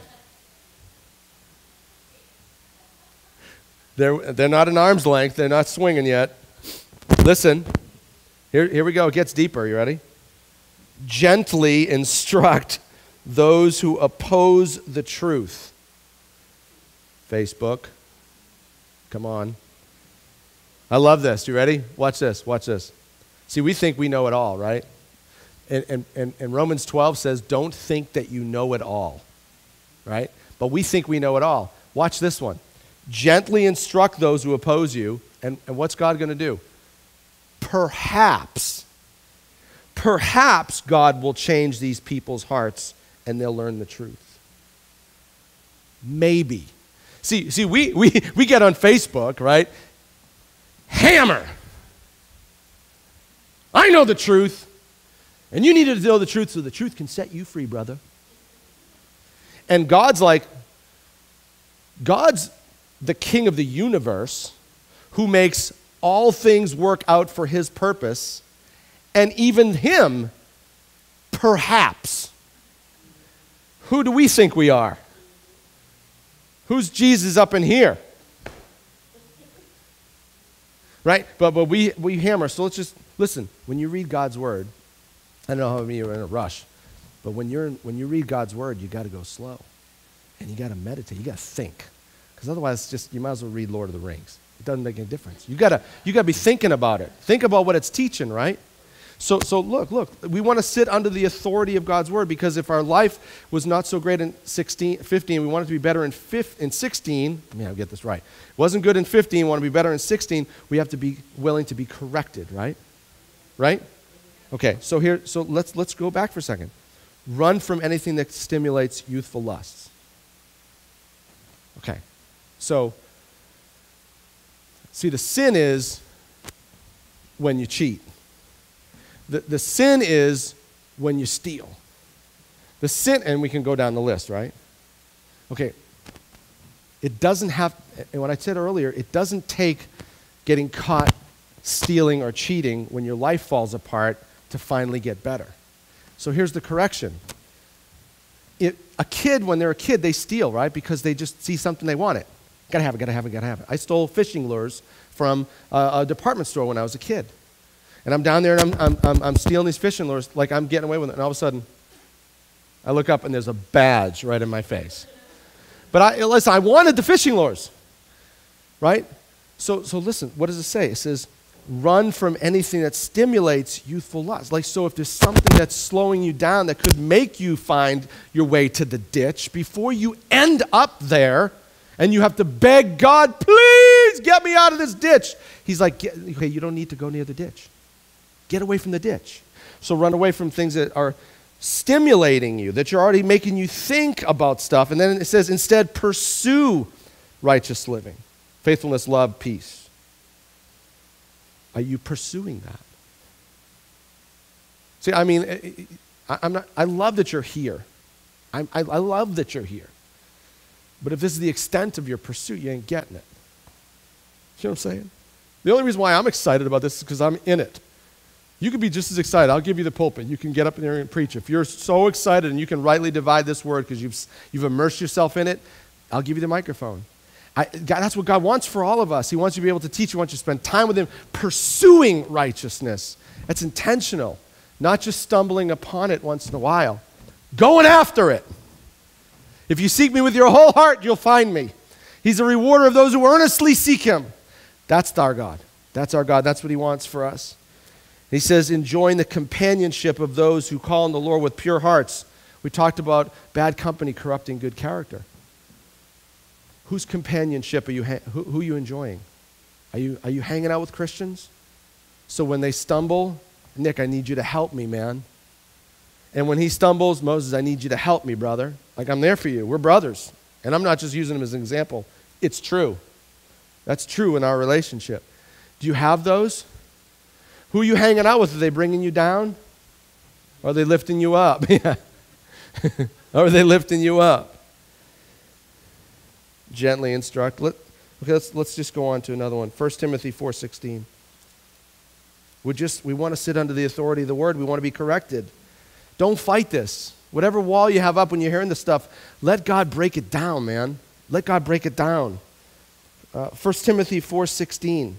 They're not an arm's length. They're not swinging yet. Listen, here we go. It gets deeper. You ready? Gently instruct those who oppose the truth. Facebook. Come on. I love this. You ready? Watch this. Watch this. See, we think we know it all, right? And Romans 12 says, don't think that you know it all, right? But we think we know it all. Watch this one. Gently instruct those who oppose you. And what's God going to do? Perhaps God will change these people's hearts and they'll learn the truth. Maybe. See, we get on Facebook, right? Hammer. I know the truth. And you need to know the truth so the truth can set you free, brother. And God's the king of the universe who makes all things work out for his purpose, and even him, perhaps. Who do we think we are? Who's Jesus up in here? Right? But we hammer. So let's just listen. When you read God's word, I don't know how many of you are in a rush, but when you read God's word, you got to go slow, and you got to meditate. You got to think, because otherwise, you might as well read Lord of the Rings. It doesn't make any difference. You got to be thinking about it. Think about what it's teaching, right? So look. We want to sit under the authority of God's word, because if our life was not so great in 15, we want it to be better in 16. Let me get this right. Wasn't good in 15, want to be better in 16. We have to be willing to be corrected, right? Right? Okay. So let's go back for a second. Run from anything that stimulates youthful lusts. Okay. So, see, the sin is when you cheat. The sin is when you steal. The sin, and we can go down the list, right? Okay. It doesn't have, and what I said earlier, it doesn't take getting caught stealing or cheating when your life falls apart to finally get better. So here's the correction. A kid, when they're a kid, they steal, right? Because they just see something they want it. Gotta have it. I stole fishing lures from a department store when I was a kid. And I'm down there and I'm stealing these fishing lures, like I'm getting away with it. And all of a sudden, I look up and there's a badge right in my face. But I wanted the fishing lures, right? So listen, what does it say? It says, run from anything that stimulates youthful lust. Like, so if there's something that's slowing you down that could make you find your way to the ditch, before you end up there and you have to beg God, please get me out of this ditch. He's like, okay, you don't need to go near the ditch. Get away from the ditch. So run away from things that are stimulating you, that you're already making you think about stuff. And then it says, instead, pursue righteous living, faithfulness, love, peace. Are you pursuing that? See, I mean, I love that you're here. I love that you're here. But if this is the extent of your pursuit, you ain't getting it. You know what I'm saying? The only reason why I'm excited about this is because I'm in it. You can be just as excited. I'll give you the pulpit. You can get up in there and preach. If you're so excited and you can rightly divide this word because you've immersed yourself in it, I'll give you the microphone. That's what God wants for all of us. He wants you to be able to teach. He wants you to spend time with him pursuing righteousness. That's intentional, not just stumbling upon it once in a while. Going after it. If you seek me with your whole heart, you'll find me. He's a rewarder of those who earnestly seek him. That's our God. That's our God. That's what he wants for us. He says, enjoying the companionship of those who call on the Lord with pure hearts. We talked about bad company corrupting good character. Whose companionship are you? Who are you enjoying? Are you hanging out with Christians? So when they stumble, Nick, I need you to help me, man. And when he stumbles, Moses, I need you to help me, brother. Like, I'm there for you. We're brothers. And I'm not just using him as an example. It's true. That's true in our relationship. Do you have those? Who are you hanging out with? Are they bringing you down? Or are they lifting you up? Yeah. Or are they lifting you up? Gently instruct. Let's just go on to another one. 1 Timothy 4:16. We want to sit under the authority of the word. We want to be corrected. Don't fight this. Whatever wall you have up when you're hearing this stuff, let God break it down, man. Let God break it down. 1 Timothy 4:16.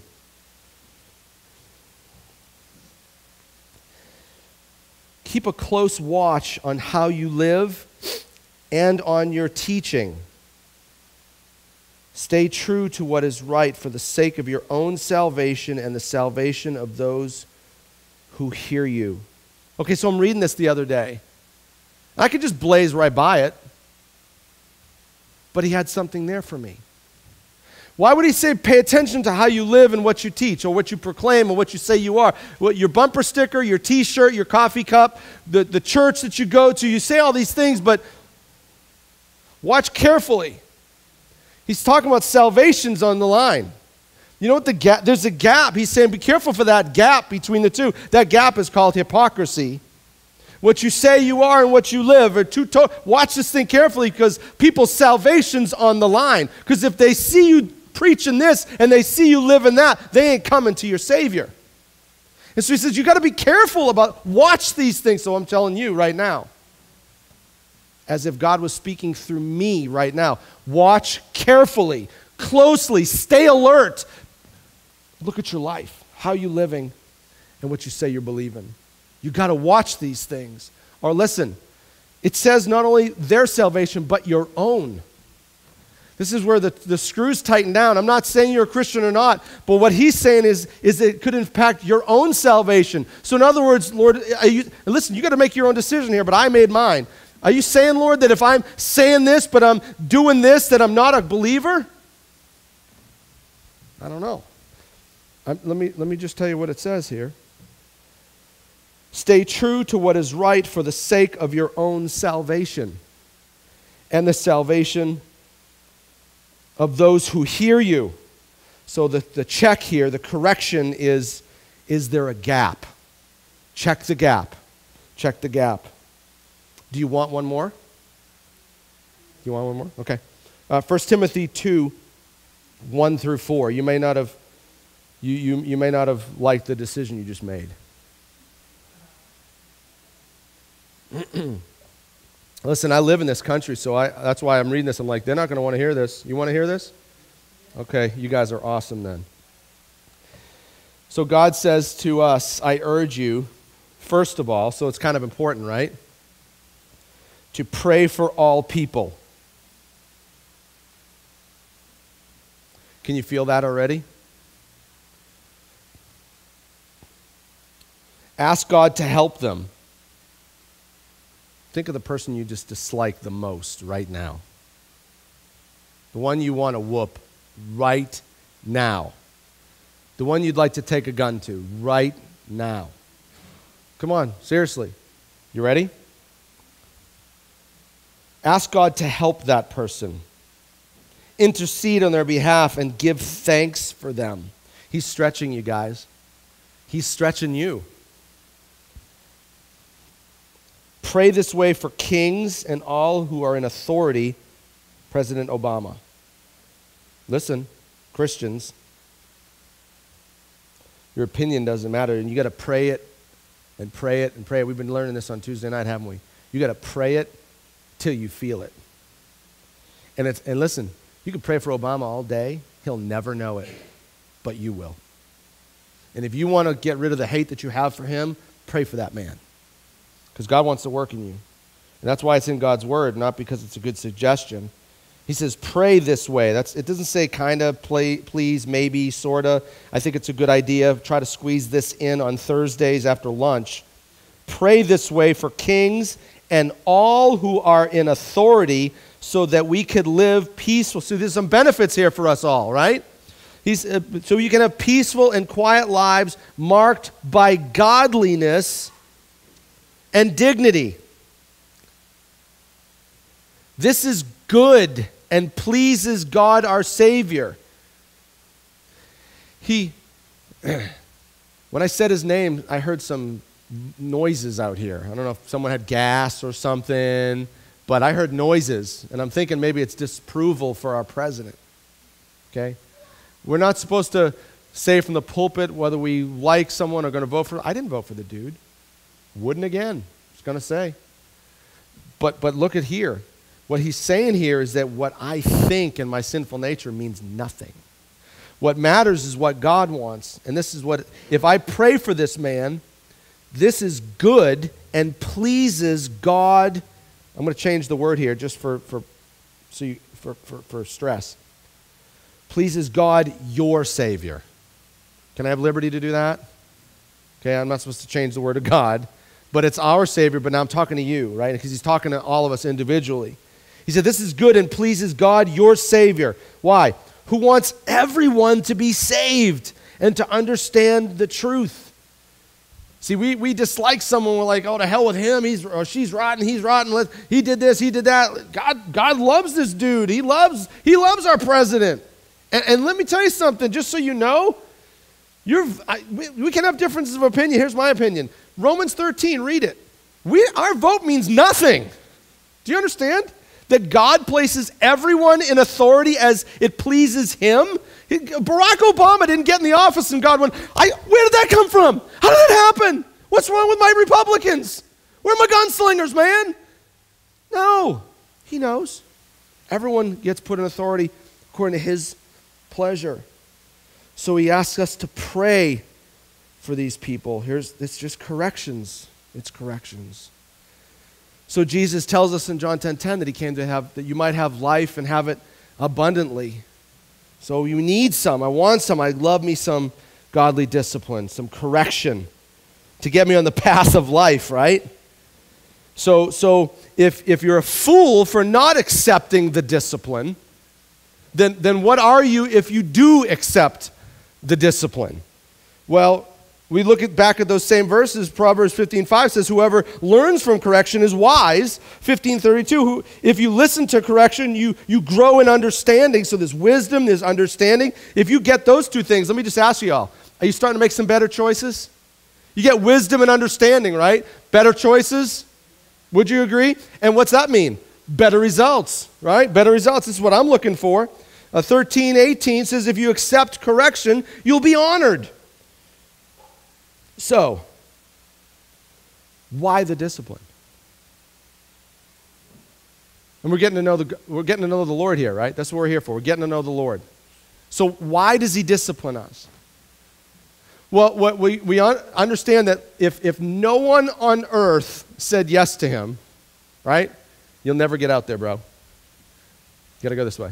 Keep a close watch on how you live and on your teaching. Stay true to what is right for the sake of your own salvation and the salvation of those who hear you. Okay, so I'm reading this the other day. I could just blaze right by it, but he had something there for me. Why would he say pay attention to how you live and what you teach or what you proclaim or what you say you are? Your bumper sticker, your t-shirt, your coffee cup, the church that you go to, you say all these things, but watch carefully. He's talking about salvation's on the line. You know what the gap, there's a gap. He's saying be careful for that gap between the two. That gap is called hypocrisy. What you say you are and what you live are two. Watch this thing carefully, because people's salvation's on the line. Because if they see you preaching this and they see you living that, they ain't coming to your Savior. And so he says, you got to be careful about, watch these things. So I'm telling you right now, as if God was speaking through me right now, watch carefully, closely, stay alert. Look at your life, how you living, and what you say you're believing. You got to watch these things. Or listen, it says not only their salvation, but your own. This is where the screws tighten down. I'm not saying you're a Christian or not, but what he's saying is it could impact your own salvation. So in other words, Lord, listen, you got to make your own decision here, but I made mine. Are you saying, Lord, that if I'm saying this, but I'm doing this, that I'm not a believer? I don't know. Let me just tell you what it says here. Stay true to what is right for the sake of your own salvation and the salvation of those who hear you. So the check here, the correction is there a gap? Check the gap. Check the gap. Do you want one more? You want one more? Okay. 1 Timothy 2, 1 through 4. You may not have you may not have liked the decision you just made. Listen, I live in this country, so that's why I'm reading this. I'm like, they're not going to want to hear this. You want to hear this? Okay, you guys are awesome then. So God says to us, I urge you, first of all, so it's kind of important, right? To pray for all people. Can you feel that already? Ask God to help them. Think of the person you just dislike the most right now. The one you want to whoop right now. The one you'd like to take a gun to right now. Come on, seriously. You ready? Ask God to help that person. Intercede on their behalf and give thanks for them. He's stretching you guys. He's stretching you. Pray this way for kings and all who are in authority, President Obama. Listen, Christians, your opinion doesn't matter, and you got to pray it and pray it and pray it. We've been learning this on Tuesday night, haven't we? You got to pray it till you feel it. And listen, you can pray for Obama all day. He'll never know it, but you will. And if you want to get rid of the hate that you have for him, pray for that man. Because God wants to work in you. And that's why it's in God's word, not because it's a good suggestion. He says, pray this way. It doesn't say kind of, please, maybe, sort of. I think it's a good idea. Try to squeeze this in on Thursdays after lunch. Pray this way for kings and all who are in authority so that we could live peaceful. So there's some benefits here for us all, right? So you can have peaceful and quiet lives marked by godliness and dignity. This is good and pleases God our Savior. When I said his name, I heard some noises out here. I don't know if someone had gas or something, but I heard noises, and I'm thinking maybe it's disapproval for our president. Okay? We're not supposed to say from the pulpit whether we like someone or going to vote for. I didn't vote for the dude. Wouldn't again. I was going to say. But look at here. What he's saying here is that what I think in my sinful nature means nothing. What matters is what God wants. And this is what, if I pray for this man, this is good and pleases God. I'm going to change the word here just for stress. Pleases God, your Savior. Can I have liberty to do that? Okay, I'm not supposed to change the word of God, but it's our Savior, but now I'm talking to you, right? Because he's talking to all of us individually. He said, this is good and pleases God, your Savior. Why? Who wants everyone to be saved and to understand the truth. See, we dislike someone. We're like, oh, to hell with him. She's rotten. He's rotten. He did this. He did that. God loves this dude. He loves our president. And let me tell you something, just so you know, we can have differences of opinion. Here's my opinion. Romans 13, read it. Our vote means nothing. Do you understand? That God places everyone in authority as it pleases him. Barack Obama didn't get in the office and God went, where did that come from? How did that happen? What's wrong with my Republicans? Where are my gunslingers, man? No, he knows. Everyone gets put in authority according to his pleasure. So he asks us to pray for these people. It's just corrections. It's corrections. So Jesus tells us in John 10:10 that he came to have, that you might have life and have it abundantly. So you need some. I want some. I love me some godly discipline, some correction to get me on the path of life, right? So if you're a fool for not accepting the discipline, then what are you if you do accept the discipline? Well, we look back at those same verses. Proverbs 15:5 says, whoever learns from correction is wise. 15:32, if you listen to correction, you grow in understanding. So there's wisdom, there's understanding. If you get those two things, let me just ask you all, are you starting to make some better choices? You get wisdom and understanding, right? Better choices? Would you agree? And what's that mean? Better results, right? Better results. This is what I'm looking for. 13:18 says, if you accept correction, you'll be honored. So, why the discipline? And we're getting to know the Lord here, right? That's what we're here for. We're getting to know the Lord. So why does he discipline us? Well, what we understand that if no one on earth said yes to him, right? You'll never get out there, bro. You got to go this way.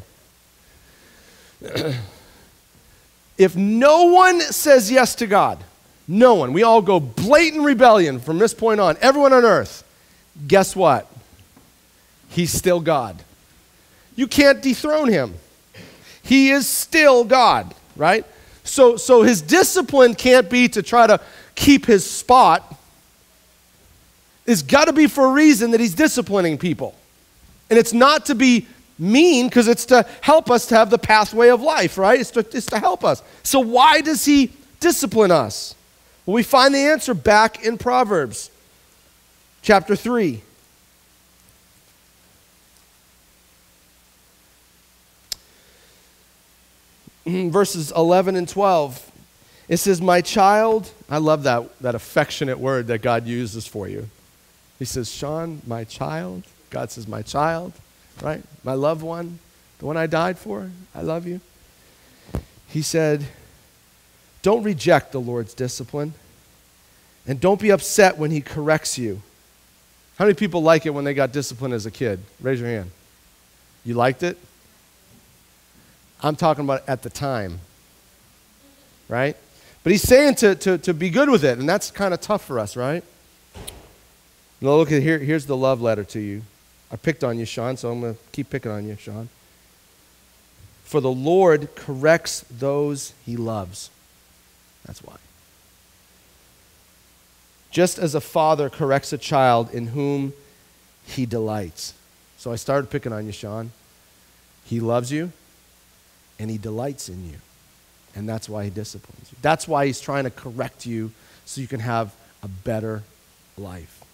If no one says yes to God, no one, we all go blatant rebellion from this point on, everyone on earth, guess what? He's still God. You can't dethrone him. He is still God, right? So his discipline can't be to try to keep his spot. It's got to be for a reason that he's disciplining people. And it's not to be mean, because it's to help us to have the pathway of life, right? It's to help us. So why does he discipline us? Well, we find the answer back in Proverbs chapter 3. Verses 11 and 12. It says, my child, I love that affectionate word that God uses for you. He says, Sean, my child. God says, my child, right? My loved one, the one I died for, I love you. He said, don't reject the Lord's discipline, and don't be upset when he corrects you. How many people like it when they got disciplined as a kid? Raise your hand. You liked it? I'm talking about at the time, right? But he's saying to be good with it, and that's kind of tough for us, right? Now look at here. Here's the love letter to you. I picked on you, Sean, so I'm going to keep picking on you, Sean. For the Lord corrects those he loves. That's why. Just as a father corrects a child in whom he delights. So I started picking on you, Sean. He loves you, and he delights in you. And that's why he disciplines you. That's why he's trying to correct you so you can have a better life.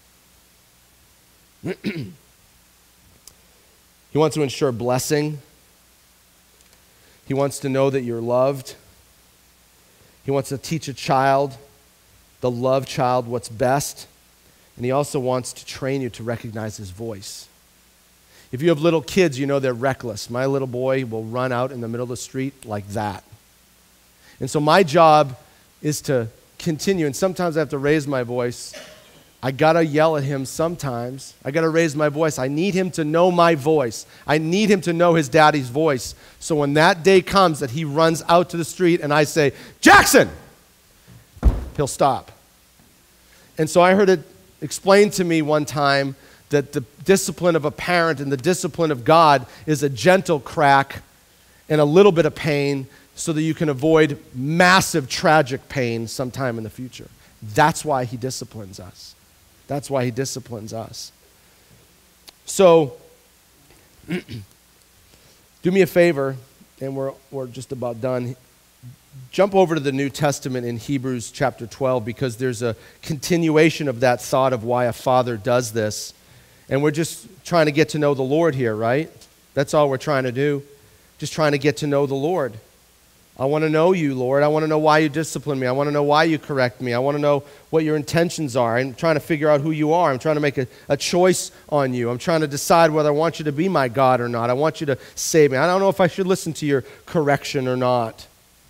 He wants to ensure blessing. He wants to know that you're loved. He wants to teach a child, the loved child, what's best. And he also wants to train you to recognize his voice. If you have little kids, you know they're reckless. My little boy will run out in the middle of the street like that. And so my job is to continue, and sometimes I have to raise my voice. I got to yell at him sometimes. I got to raise my voice. I need him to know my voice. I need him to know his daddy's voice. So when that day comes that he runs out to the street and I say, Jackson, he'll stop. And so I heard it explained to me one time that the discipline of a parent and the discipline of God is a gentle crack and a little bit of pain so that you can avoid massive tragic pain sometime in the future. That's why he disciplines us. That's why he disciplines us. So, do me a favor. and we're just about done. Jump over to the New Testament in Hebrews chapter 12, because there's a continuation of that thought of why a father does this. And we're just trying to get to know the Lord here, right? That's all we're trying to do. Just trying to get to know the Lord. I want to know you, Lord. I want to know why you discipline me. I want to know why you correct me. I want to know what your intentions are. I'm trying to figure out who you are. I'm trying to make a choice on you. I'm trying to decide whether I want you to be my God or not. I want you to save me. I don't know if I should listen to your correction or not.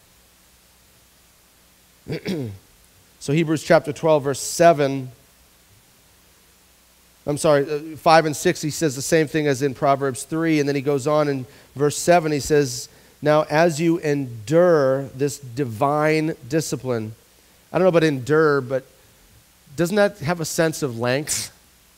So Hebrews chapter 12, verse 7. 5 and 6, he says the same thing as in Proverbs 3. And then he goes on in verse 7, he says, now as you endure this divine discipline. I don't know about endure, but doesn't that have a sense of length?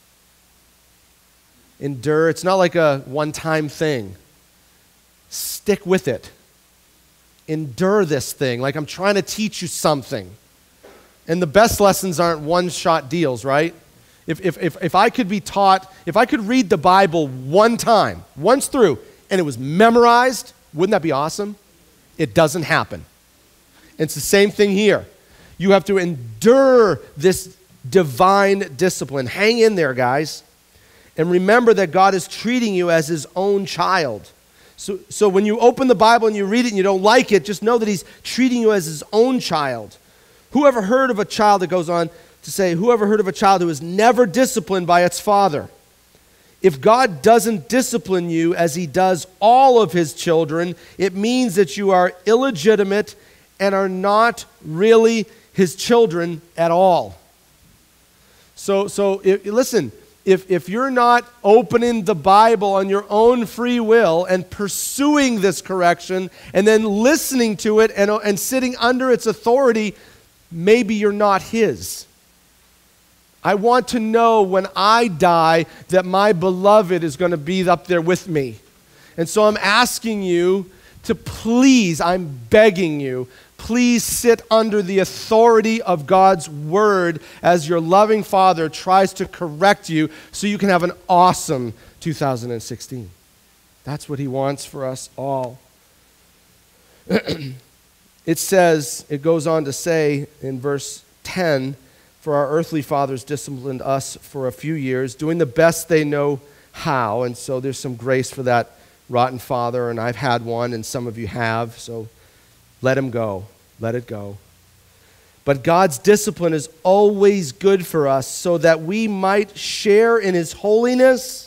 Endure, it's not like a one-time thing. Stick with it. Endure this thing, like I'm trying to teach you something. And the best lessons aren't one-shot deals, right? If I could be taught, if I could read the Bible one time, once through, and it was memorized, wouldn't that be awesome? It doesn't happen. It's the same thing here. You have to endure this divine discipline. Hang in there, guys. And remember that God is treating you as his own child. So when you open the Bible and you read it and you don't like it, just know that he's treating you as his own child. Whoever heard of a child, that goes on to say, whoever heard of a child who is never disciplined by its father? If God doesn't discipline you as he does all of his children, it means that you are illegitimate and are not really his children at all. So listen, if you're not opening the Bible on your own free will and pursuing this correction and then listening to it and sitting under its authority, maybe you're not his. I want to know when I die that my beloved is going to be up there with me. And so I'm asking you to please, I'm begging you, please sit under the authority of God's word as your loving Father tries to correct you so you can have an awesome 2016. That's what he wants for us all. It goes on to say in verse 10, for our earthly fathers disciplined us for a few years, doing the best they know how. And so there's some grace for that rotten father, and I've had one, and some of you have, so let him go. Let it go. But God's discipline is always good for us so that we might share in his holiness.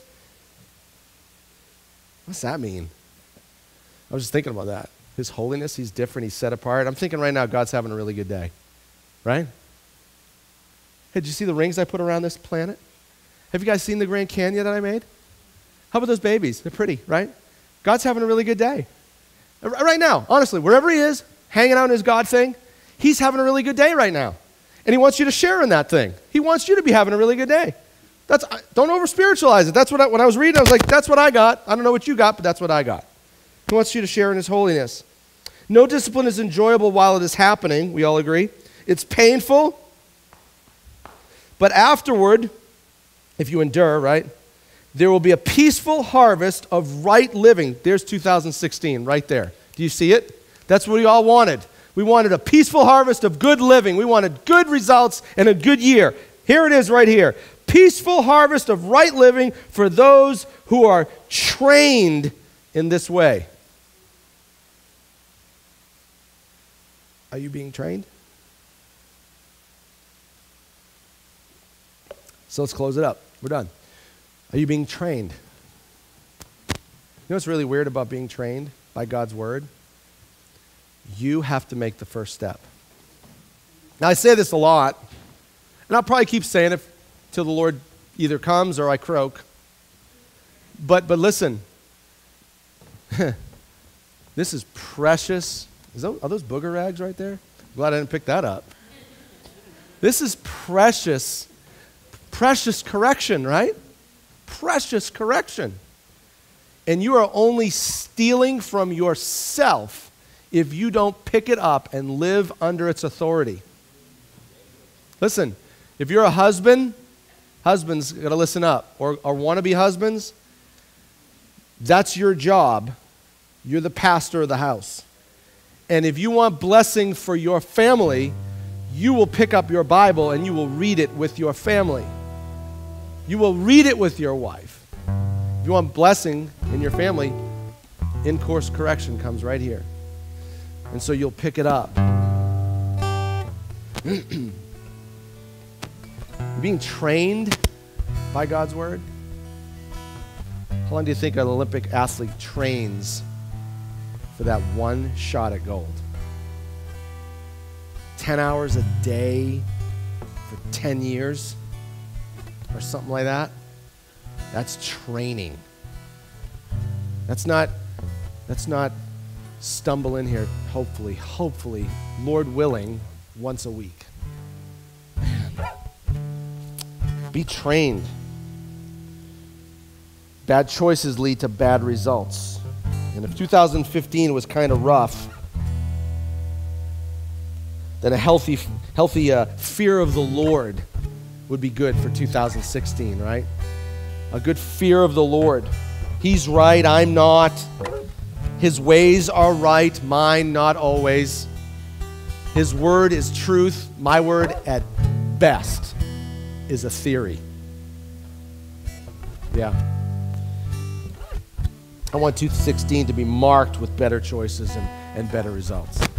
What's that mean? I was just thinking about that. His holiness, he's different, he's set apart. I'm thinking right now God's having a really good day, right? Hey, did you see the rings I put around this planet? Have you guys seen the Grand Canyon that I made? How about those babies? They're pretty, right? God's having a really good day. Right now, honestly, wherever he is, hanging out in his God thing, he's having a really good day right now. And he wants you to share in that thing. He wants you to be having a really good day. Don't over-spiritualize it. That's when I was reading, I was like, that's what I got. I don't know what you got, but that's what I got. He wants you to share in his holiness. No discipline is enjoyable while it is happening. We all agree. It's painful. But afterward, if you endure, right, there will be a peaceful harvest of right living. There's 2016 right there. Do you see it? That's what we all wanted. We wanted a peaceful harvest of good living. We wanted good results and a good year. Here it is right here. Peaceful harvest of right living for those who are trained in this way. Are you being trained? So let's close it up. We're done. Are you being trained? You know what's really weird about being trained by God's word? You have to make the first step. Now, I say this a lot, and I'll probably keep saying it till the Lord either comes or I croak. But listen, this is precious. Are those booger rags right there? I'm glad I didn't pick that up. This is precious correction, right? Precious correction. And you are only stealing from yourself if you don't pick it up and live under its authority. Listen, if you're a husband, husbands got to listen up, or want to be husbands, that's your job You're the pastor of the house. And if you want blessing for your family, you will pick up your Bible and you will read it with your family. You will read it with your wife. If you want blessing in your family, in-course correction comes right here. And so you'll pick it up. You're being trained by God's word. How long do you think an Olympic athlete trains for that one shot at gold? 10 hours a day for 10 years or something like that? That's training. That's not stumble in here, hopefully, Lord willing, once a week. Man. Be trained. Bad choices lead to bad results. And if 2015 was kind of rough, then a healthy fear of the Lord would be good for 2016, right? A good fear of the Lord. He's right, I'm not. His ways are right, mine not always. His word is truth. My word at best is a theory. Yeah. I want 2016 to be marked with better choices and better results.